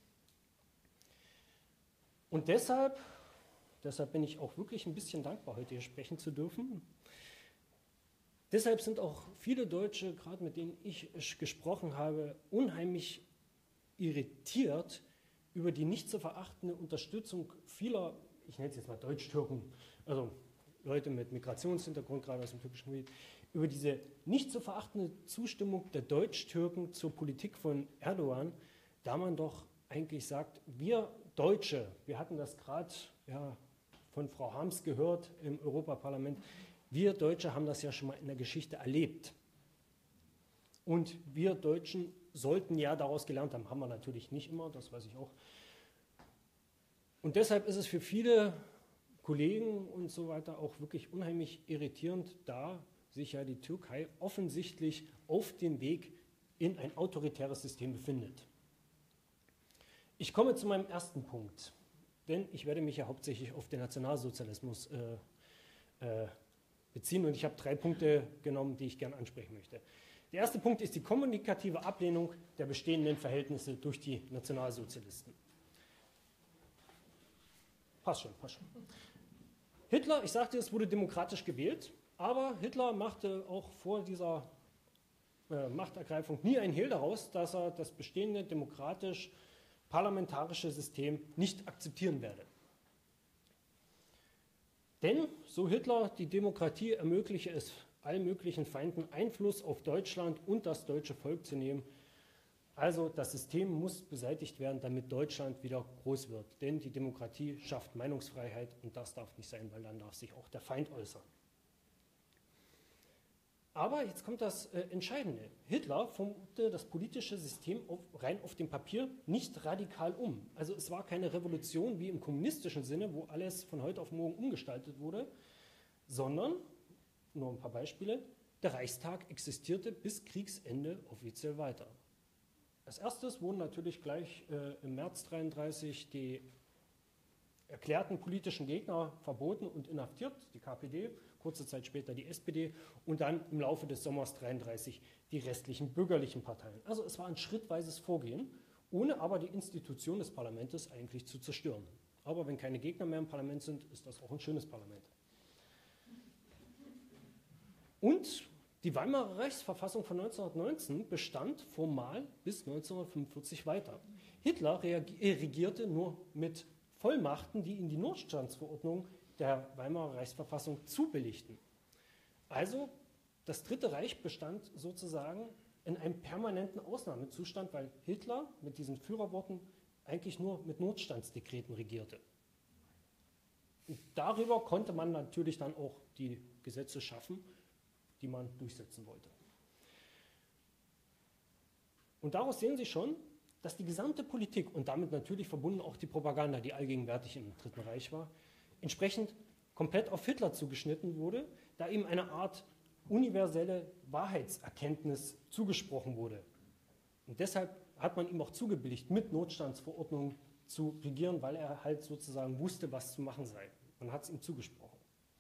Und deshalb, deshalb bin ich auch wirklich ein bisschen dankbar, heute hier sprechen zu dürfen. Deshalb sind auch viele Deutsche, gerade mit denen ich gesprochen habe, unheimlich irritiert über die nicht zu verachtende Unterstützung vieler, ich nenne es jetzt mal Deutsch-Türken, also Leute mit Migrationshintergrund, gerade aus dem türkischen Gebiet, über diese nicht zu verachtende Zustimmung der Deutsch-Türken zur Politik von Erdogan, da man doch eigentlich sagt, wir Deutsche, wir hatten das gerade ja, von Frau Harms gehört im Europaparlament, wir Deutsche haben das ja schon mal in der Geschichte erlebt. Und wir Deutschen sollten ja daraus gelernt haben. Haben wir natürlich nicht immer, das weiß ich auch. Und deshalb ist es für viele Kollegen und so weiter auch wirklich unheimlich irritierend, da sich ja die Türkei offensichtlich auf dem Weg in ein autoritäres System befindet. Ich komme zu meinem ersten Punkt, denn ich werde mich ja hauptsächlich auf den Nationalsozialismus äh, äh, beziehen und ich habe drei Punkte genommen, die ich gerne ansprechen möchte. Der erste Punkt ist die kommunikative Ablehnung der bestehenden Verhältnisse durch die Nationalsozialisten. Passt schon, passt schon. Hitler, ich sagte, es wurde demokratisch gewählt, aber Hitler machte auch vor dieser äh, Machtergreifung nie ein Hehl daraus, dass er das bestehende demokratisch-parlamentarische System nicht akzeptieren werde. Denn, so Hitler, die Demokratie ermögliche es allen möglichen Feinden Einfluss auf Deutschland und das deutsche Volk zu nehmen. Also das System muss beseitigt werden, damit Deutschland wieder groß wird. Denn die Demokratie schafft Meinungsfreiheit und das darf nicht sein, weil dann darf sich auch der Feind äußern. Aber jetzt kommt das äh, Entscheidende. Hitler formte das politische System auf, rein auf dem Papier nicht radikal um. Also es war keine Revolution wie im kommunistischen Sinne, wo alles von heute auf morgen umgestaltet wurde, sondern, nur ein paar Beispiele, der Reichstag existierte bis Kriegsende offiziell weiter. Als erstes wurden natürlich gleich äh, im März neunzehnhundertdreiunddreißig die erklärten politischen Gegner verboten und inhaftiert. Die K P D kurze Zeit später die S P D und dann im Laufe des Sommers dreiunddreißig die restlichen bürgerlichen Parteien. Also es war ein schrittweises Vorgehen, ohne aber die Institution des Parlaments eigentlich zu zerstören. Aber wenn keine Gegner mehr im Parlament sind, ist das auch ein schönes Parlament. Und die Weimarer Reichsverfassung von neunzehnhundertneunzehn bestand formal bis neunzehnhundertfünfundvierzig weiter. Hitler regierte nur mit Vollmachten, die ihm die Notstandsverordnung der Weimarer Reichsverfassung zubilligten. Also das Dritte Reich bestand sozusagen in einem permanenten Ausnahmezustand, weil Hitler mit diesen Führerworten eigentlich nur mit Notstandsdekreten regierte. Und darüber konnte man natürlich dann auch die Gesetze schaffen, die man durchsetzen wollte. Und daraus sehen Sie schon, dass die gesamte Politik und damit natürlich verbunden auch die Propaganda, die allgegenwärtig im Dritten Reich war, entsprechend komplett auf Hitler zugeschnitten wurde, da ihm eine Art universelle Wahrheitserkenntnis zugesprochen wurde. Und deshalb hat man ihm auch zugebilligt, mit Notstandsverordnungen zu regieren, weil er halt sozusagen wusste, was zu machen sei. Man hat es ihm zugesprochen.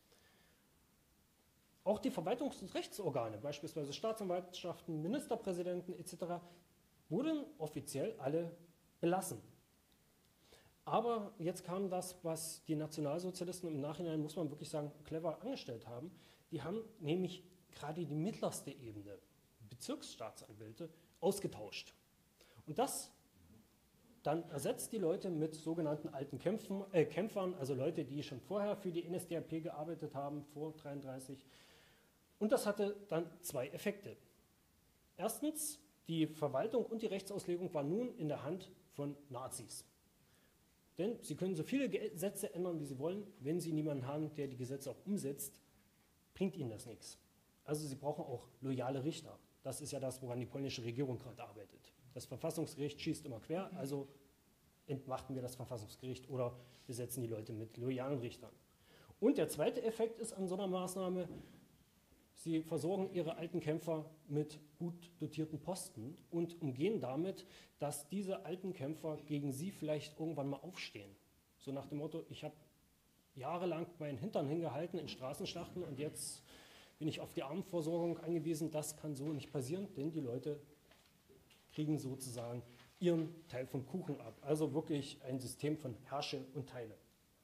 Auch die Verwaltungs- und Rechtsorgane, beispielsweise Staatsanwaltschaften, Ministerpräsidenten et cetera, wurden offiziell alle belassen. Aber jetzt kam das, was die Nationalsozialisten im Nachhinein, muss man wirklich sagen, clever angestellt haben. Die haben nämlich gerade die mittlerste Ebene, Bezirksstaatsanwälte, ausgetauscht. Und das dann ersetzt die Leute mit sogenannten alten Kämpfen, äh, Kämpfern, also Leute, die schon vorher für die N S D A P gearbeitet haben, vor neunzehnhundertdreiunddreißig. Und das hatte dann zwei Effekte. Erstens, die Verwaltung und die Rechtsauslegung war nun in der Hand von Nazis. Denn sie können so viele Gesetze ändern, wie sie wollen. Wenn sie niemanden haben, der die Gesetze auch umsetzt, bringt ihnen das nichts. Also sie brauchen auch loyale Richter. Das ist ja das, woran die polnische Regierung gerade arbeitet. Das Verfassungsgericht schießt immer quer, also entmachten wir das Verfassungsgericht oder besetzen die Leute mit loyalen Richtern. Und der zweite Effekt ist an so einer Maßnahme, sie versorgen ihre alten Kämpfer mit gut dotierten Posten und umgehen damit, dass diese alten Kämpfer gegen sie vielleicht irgendwann mal aufstehen. So nach dem Motto, ich habe jahrelang meinen Hintern hingehalten in Straßenschlachten und jetzt bin ich auf die Armenversorgung angewiesen. Das kann so nicht passieren, denn die Leute kriegen sozusagen ihren Teil vom Kuchen ab. Also wirklich ein System von Herrsche und Teile.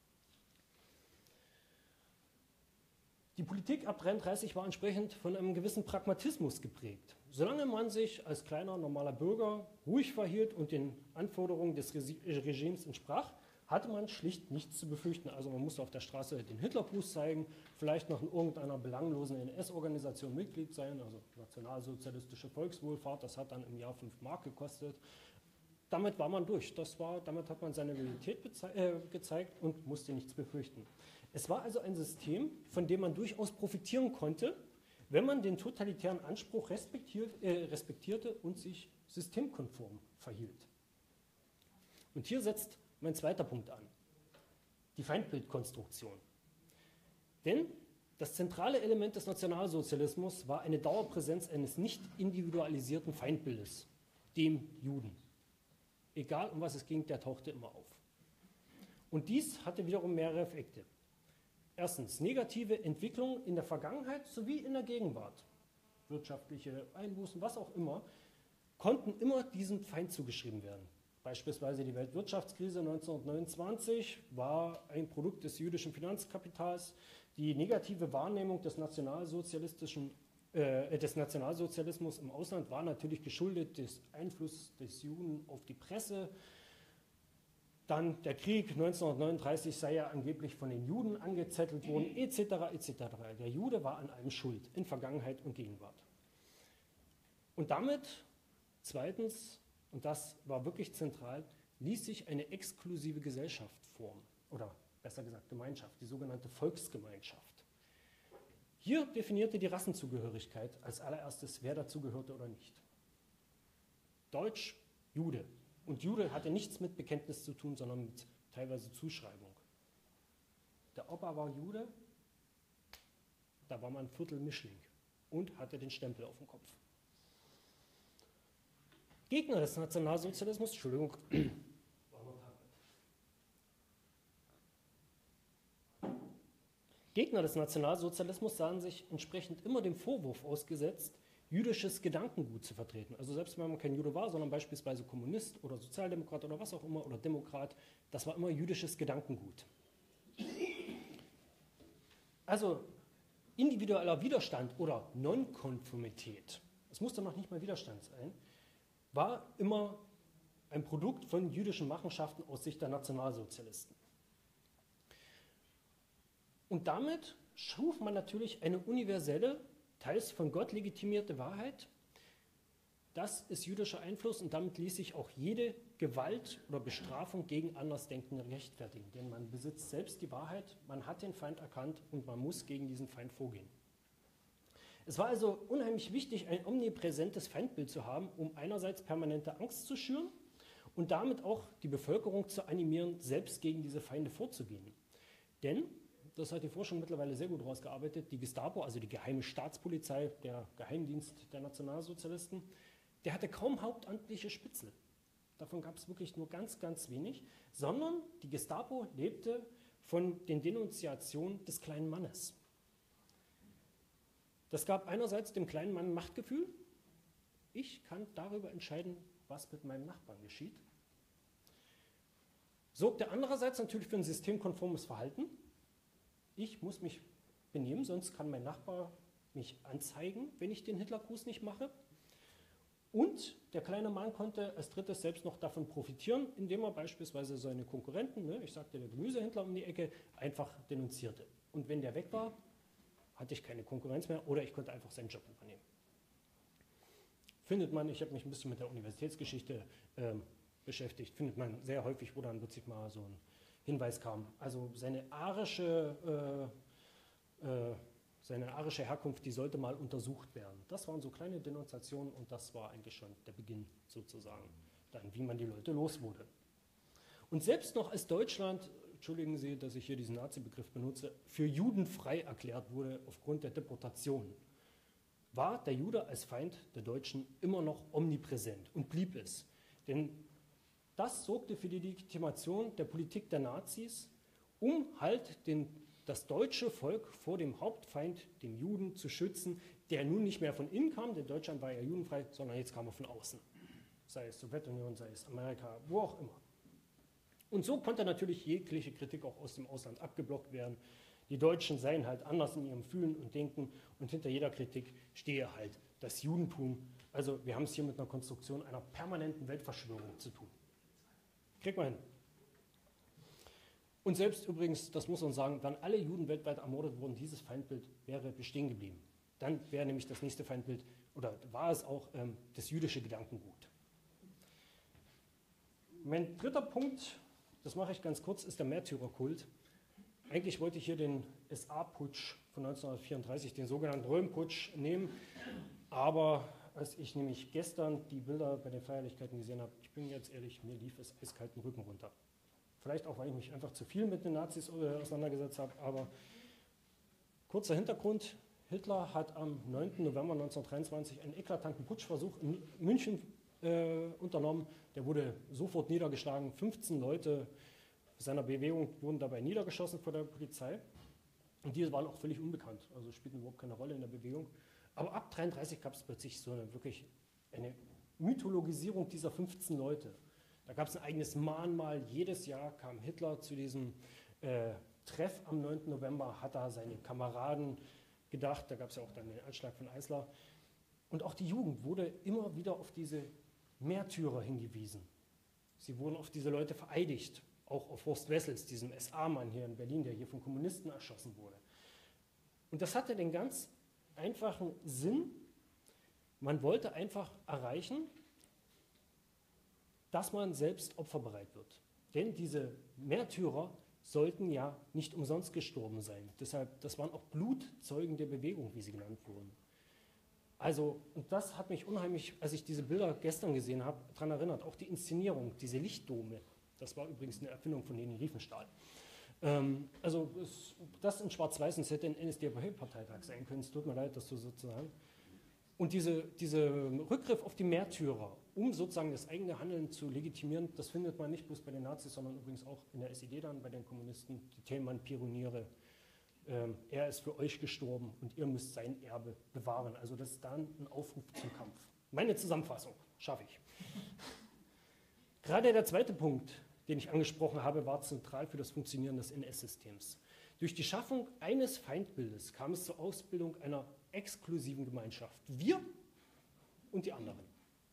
Die Politik ab neunzehnhundertdreiunddreißig war entsprechend von einem gewissen Pragmatismus geprägt. Solange man sich als kleiner, normaler Bürger ruhig verhielt und den Anforderungen des Regimes entsprach, hatte man schlicht nichts zu befürchten. Also man musste auf der Straße den Hitlergruß zeigen, vielleicht noch in irgendeiner belanglosen N S-Organisation Mitglied sein, also Nationalsozialistische Volkswohlfahrt, das hat dann im Jahr fünf Mark gekostet. Damit war man durch. Das war, damit hat man seine Loyalität äh, gezeigt und musste nichts befürchten. Es war also ein System, von dem man durchaus profitieren konnte, wenn man den totalitären Anspruch respektiert, äh, respektierte und sich systemkonform verhielt. Und hier setzt mein zweiter Punkt an, die Feindbildkonstruktion. Denn das zentrale Element des Nationalsozialismus war eine Dauerpräsenz eines nicht individualisierten Feindbildes, dem Juden. Egal um was es ging, der tauchte immer auf. Und dies hatte wiederum mehrere Effekte. Erstens, negative Entwicklungen in der Vergangenheit sowie in der Gegenwart, wirtschaftliche Einbußen, was auch immer, konnten immer diesem Feind zugeschrieben werden. Beispielsweise die Weltwirtschaftskrise neunzehnhundertneunundzwanzig war ein Produkt des jüdischen Finanzkapitals. Die negative Wahrnehmung des, nationalsozialistischen, äh, des Nationalsozialismus im Ausland war natürlich geschuldet des Einflusses des Juden auf die Presse. Dann der Krieg neunzehnhundertneununddreißig sei ja angeblich von den Juden angezettelt worden, et cetera et cetera. Der Jude war an allem schuld, in Vergangenheit und Gegenwart. Und damit, zweitens, und das war wirklich zentral, ließ sich eine exklusive Gesellschaft formen, oder besser gesagt Gemeinschaft, die sogenannte Volksgemeinschaft. Hier definierte die Rassenzugehörigkeit als allererstes, wer dazugehörte oder nicht. Deutsch, Jude. Und Jude hatte nichts mit Bekenntnis zu tun, sondern mit teilweise Zuschreibung. Der Opa war Jude, da war man ein Viertel Mischling und hatte den Stempel auf dem Kopf. Gegner des Nationalsozialismus, Entschuldigung, Gegner Gegner des Nationalsozialismus sahen sich entsprechend immer dem Vorwurf ausgesetzt, jüdisches Gedankengut zu vertreten. Also selbst wenn man kein Jude war, sondern beispielsweise Kommunist oder Sozialdemokrat oder was auch immer oder Demokrat, das war immer jüdisches Gedankengut. Also individueller Widerstand oder Nonkonformität, es musste noch nicht mal Widerstand sein, war immer ein Produkt von jüdischen Machenschaften aus Sicht der Nationalsozialisten. Und damit schuf man natürlich eine universelle, teils von Gott legitimierte Wahrheit. Das ist jüdischer Einfluss und damit ließ sich auch jede Gewalt oder Bestrafung gegen Andersdenkende rechtfertigen. Denn man besitzt selbst die Wahrheit, man hat den Feind erkannt und man muss gegen diesen Feind vorgehen. Es war also unheimlich wichtig, ein omnipräsentes Feindbild zu haben, um einerseits permanente Angst zu schüren und damit auch die Bevölkerung zu animieren, selbst gegen diese Feinde vorzugehen. Denn, das hat die Forschung mittlerweile sehr gut rausgearbeitet, die Gestapo, also die geheime Staatspolizei, der Geheimdienst der Nationalsozialisten, der hatte kaum hauptamtliche Spitzel. Davon gab es wirklich nur ganz, ganz wenig, sondern die Gestapo lebte von den Denunziationen des kleinen Mannes. Das gab einerseits dem kleinen Mann Machtgefühl. Ich kann darüber entscheiden, was mit meinem Nachbarn geschieht. Sorgte andererseits natürlich für ein systemkonformes Verhalten. Ich muss mich benehmen, sonst kann mein Nachbar mich anzeigen, wenn ich den Hitlergruß nicht mache. Und der kleine Mann konnte als drittes selbst noch davon profitieren, indem er beispielsweise seine Konkurrenten, ne, ich sagte der Gemüsehändler um die Ecke, einfach denunzierte. Und wenn der weg war, hatte ich keine Konkurrenz mehr oder ich konnte einfach seinen Job übernehmen. Findet man, ich habe mich ein bisschen mit der Universitätsgeschichte äh, beschäftigt, findet man sehr häufig, wo dann plötzlich mal so ein Hinweis kam. Also seine arische, äh, äh, seine arische Herkunft, die sollte mal untersucht werden. Das waren so kleine Denunziationen und das war eigentlich schon der Beginn sozusagen, dann wie man die Leute los wurde. Und selbst noch als Deutschland, entschuldigen Sie, dass ich hier diesen Nazi-Begriff benutze, für judenfrei erklärt wurde aufgrund der Deportation, war der Jude als Feind der Deutschen immer noch omnipräsent und blieb es. Denn das sorgte für die Legitimation der Politik der Nazis, um halt den, das deutsche Volk vor dem Hauptfeind, dem Juden, zu schützen, der nun nicht mehr von innen kam, denn Deutschland war ja judenfrei, sondern jetzt kam er von außen. Sei es Sowjetunion, sei es Amerika, wo auch immer. Und so konnte natürlich jegliche Kritik auch aus dem Ausland abgeblockt werden. Die Deutschen seien halt anders in ihrem Fühlen und Denken und hinter jeder Kritik stehe halt das Judentum. Also wir haben es hier mit einer Konstruktion einer permanenten Weltverschwörung zu tun. Kriegt man hin. Und selbst übrigens, das muss man sagen, wenn alle Juden weltweit ermordet wurden, dieses Feindbild wäre bestehen geblieben. Dann wäre nämlich das nächste Feindbild, oder war es auch, ähm, das jüdische Gedankengut. Mein dritter Punkt, das mache ich ganz kurz, ist der Märtyrerkult. Eigentlich wollte ich hier den S A-Putsch von neunzehnhundertvierunddreißig, den sogenannten Röhm-Putsch, nehmen, aber als ich nämlich gestern die Bilder bei den Feierlichkeiten gesehen habe, ich bin jetzt ehrlich, mir lief es eiskalten Rücken runter. Vielleicht auch, weil ich mich einfach zu viel mit den Nazis auseinandergesetzt habe, aber kurzer Hintergrund, Hitler hat am neunten November neunzehnhundertdreiundzwanzig einen eklatanten Putschversuch in München äh, unternommen. Der wurde sofort niedergeschlagen, fünfzehn Leute seiner Bewegung wurden dabei niedergeschossen vor der Polizei. Und diese waren auch völlig unbekannt, also spielten überhaupt keine Rolle in der Bewegung. Aber ab neunzehnhundertdreiunddreißig gab es plötzlich so eine wirklich eine Mythologisierung dieser fünfzehn Leute. Da gab es ein eigenes Mahnmal. Jedes Jahr kam Hitler zu diesem äh, Treff am neunten November, hat da seine Kameraden gedacht. Da gab es ja auch dann den Anschlag von Eisler. Und auch die Jugend wurde immer wieder auf diese Märtyrer hingewiesen. Sie wurden auf diese Leute vereidigt. Auch auf Horst Wessels, diesem S A-Mann hier in Berlin, der hier von Kommunisten erschossen wurde. Und das hatte den ganz einfachen Sinn, man wollte einfach erreichen, dass man selbst opferbereit wird. Denn diese Märtyrer sollten ja nicht umsonst gestorben sein. Deshalb, das waren auch Blutzeugen der Bewegung, wie sie genannt wurden. Also, und das hat mich unheimlich, als ich diese Bilder gestern gesehen habe, daran erinnert, auch die Inszenierung, diese Lichtdome. Das war übrigens eine Erfindung von Leni Riefenstahl. Ähm, also es, das in Schwarz-Weiß, und es hätte ein N S D A P-Parteitag sein können. Es tut mir leid, das so sozusagen. Und diese, dieser Rückgriff auf die Märtyrer, um sozusagen das eigene Handeln zu legitimieren, das findet man nicht bloß bei den Nazis, sondern übrigens auch in der S E D dann, bei den Kommunisten, die Thälmann-Pioniere, ähm, er ist für euch gestorben und ihr müsst sein Erbe bewahren. Also das ist dann ein Aufruf zum Kampf. Meine Zusammenfassung schaffe ich. Gerade der zweite Punkt, den ich angesprochen habe, war zentral für das Funktionieren des N S-Systems. Durch die Schaffung eines Feindbildes kam es zur Ausbildung einer exklusiven Gemeinschaft. Wir und die anderen.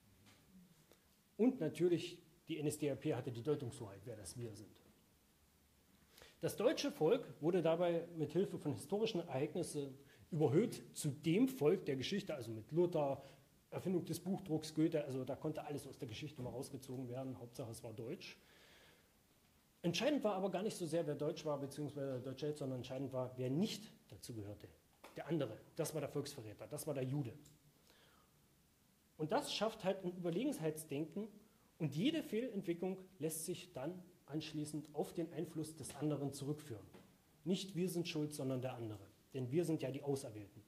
Und natürlich, die N S D A P hatte die Deutungshoheit, wer das wir sind. Das deutsche Volk wurde dabei mit Hilfe von historischen Ereignissen überhöht zu dem Volk der Geschichte, also mit Luther, Erfindung des Buchdrucks, Goethe, also da konnte alles aus der Geschichte mal rausgezogen werden, Hauptsache es war deutsch. Entscheidend war aber gar nicht so sehr, wer deutsch war, beziehungsweise Deutsche, sondern entscheidend war, wer nicht dazu gehörte. Der andere, das war der Volksverräter, das war der Jude. Und das schafft halt ein Überlegenheitsdenken und jede Fehlentwicklung lässt sich dann anschließend auf den Einfluss des anderen zurückführen. Nicht wir sind schuld, sondern der andere, denn wir sind ja die Auserwählten.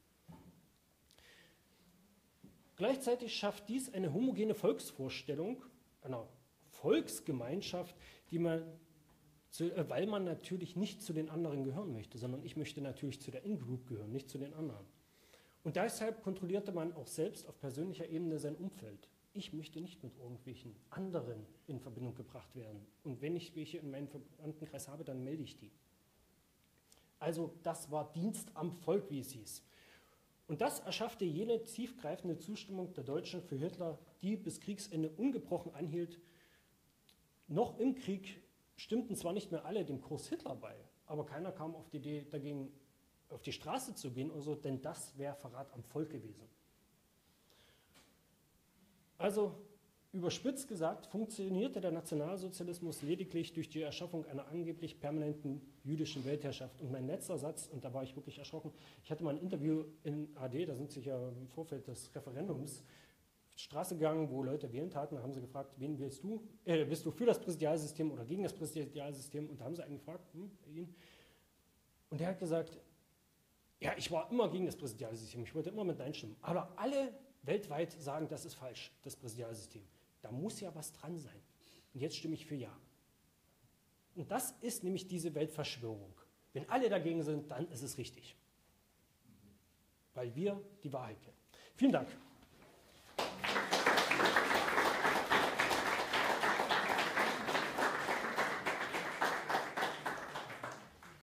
Gleichzeitig schafft dies eine homogene Volksvorstellung, einer Volksgemeinschaft, die man, weil man natürlich nicht zu den anderen gehören möchte, sondern ich möchte natürlich zu der In-Group gehören, nicht zu den anderen. Und deshalb kontrollierte man auch selbst auf persönlicher Ebene sein Umfeld. Ich möchte nicht mit irgendwelchen anderen in Verbindung gebracht werden. Und wenn ich welche in meinem Verwandtenkreis habe, dann melde ich die. Also das war Dienst am Volk, wie es hieß. Und das erschaffte jene tiefgreifende Zustimmung der Deutschen für Hitler, die bis Kriegsende ungebrochen anhielt. Noch im Krieg stimmten zwar nicht mehr alle dem Kurs Hitler bei, aber keiner kam auf die Idee, dagegen auf die Straße zu gehen oder so, denn das wäre Verrat am Volk gewesen. Also überspitzt gesagt, funktionierte der Nationalsozialismus lediglich durch die Erschaffung einer angeblich permanenten jüdischen Weltherrschaft. Und mein letzter Satz, und da war ich wirklich erschrocken, ich hatte mal ein Interview in A D, da sind sich ja im Vorfeld des Referendums auf die Straße gegangen, wo Leute wählen taten, da haben sie gefragt, wen willst du? Äh, bist du für das Präsidialsystem oder gegen das Präsidialsystem? Und da haben sie einen gefragt, hm, ihn. Und der hat gesagt, ja, ich war immer gegen das Präsidialsystem, ich wollte immer mit Nein stimmen. Aber alle weltweit sagen, das ist falsch, das Präsidialsystem. Da muss ja was dran sein. Und jetzt stimme ich für Ja. Und das ist nämlich diese Weltverschwörung. Wenn alle dagegen sind, dann ist es richtig. Weil wir die Wahrheit kennen. Vielen Dank.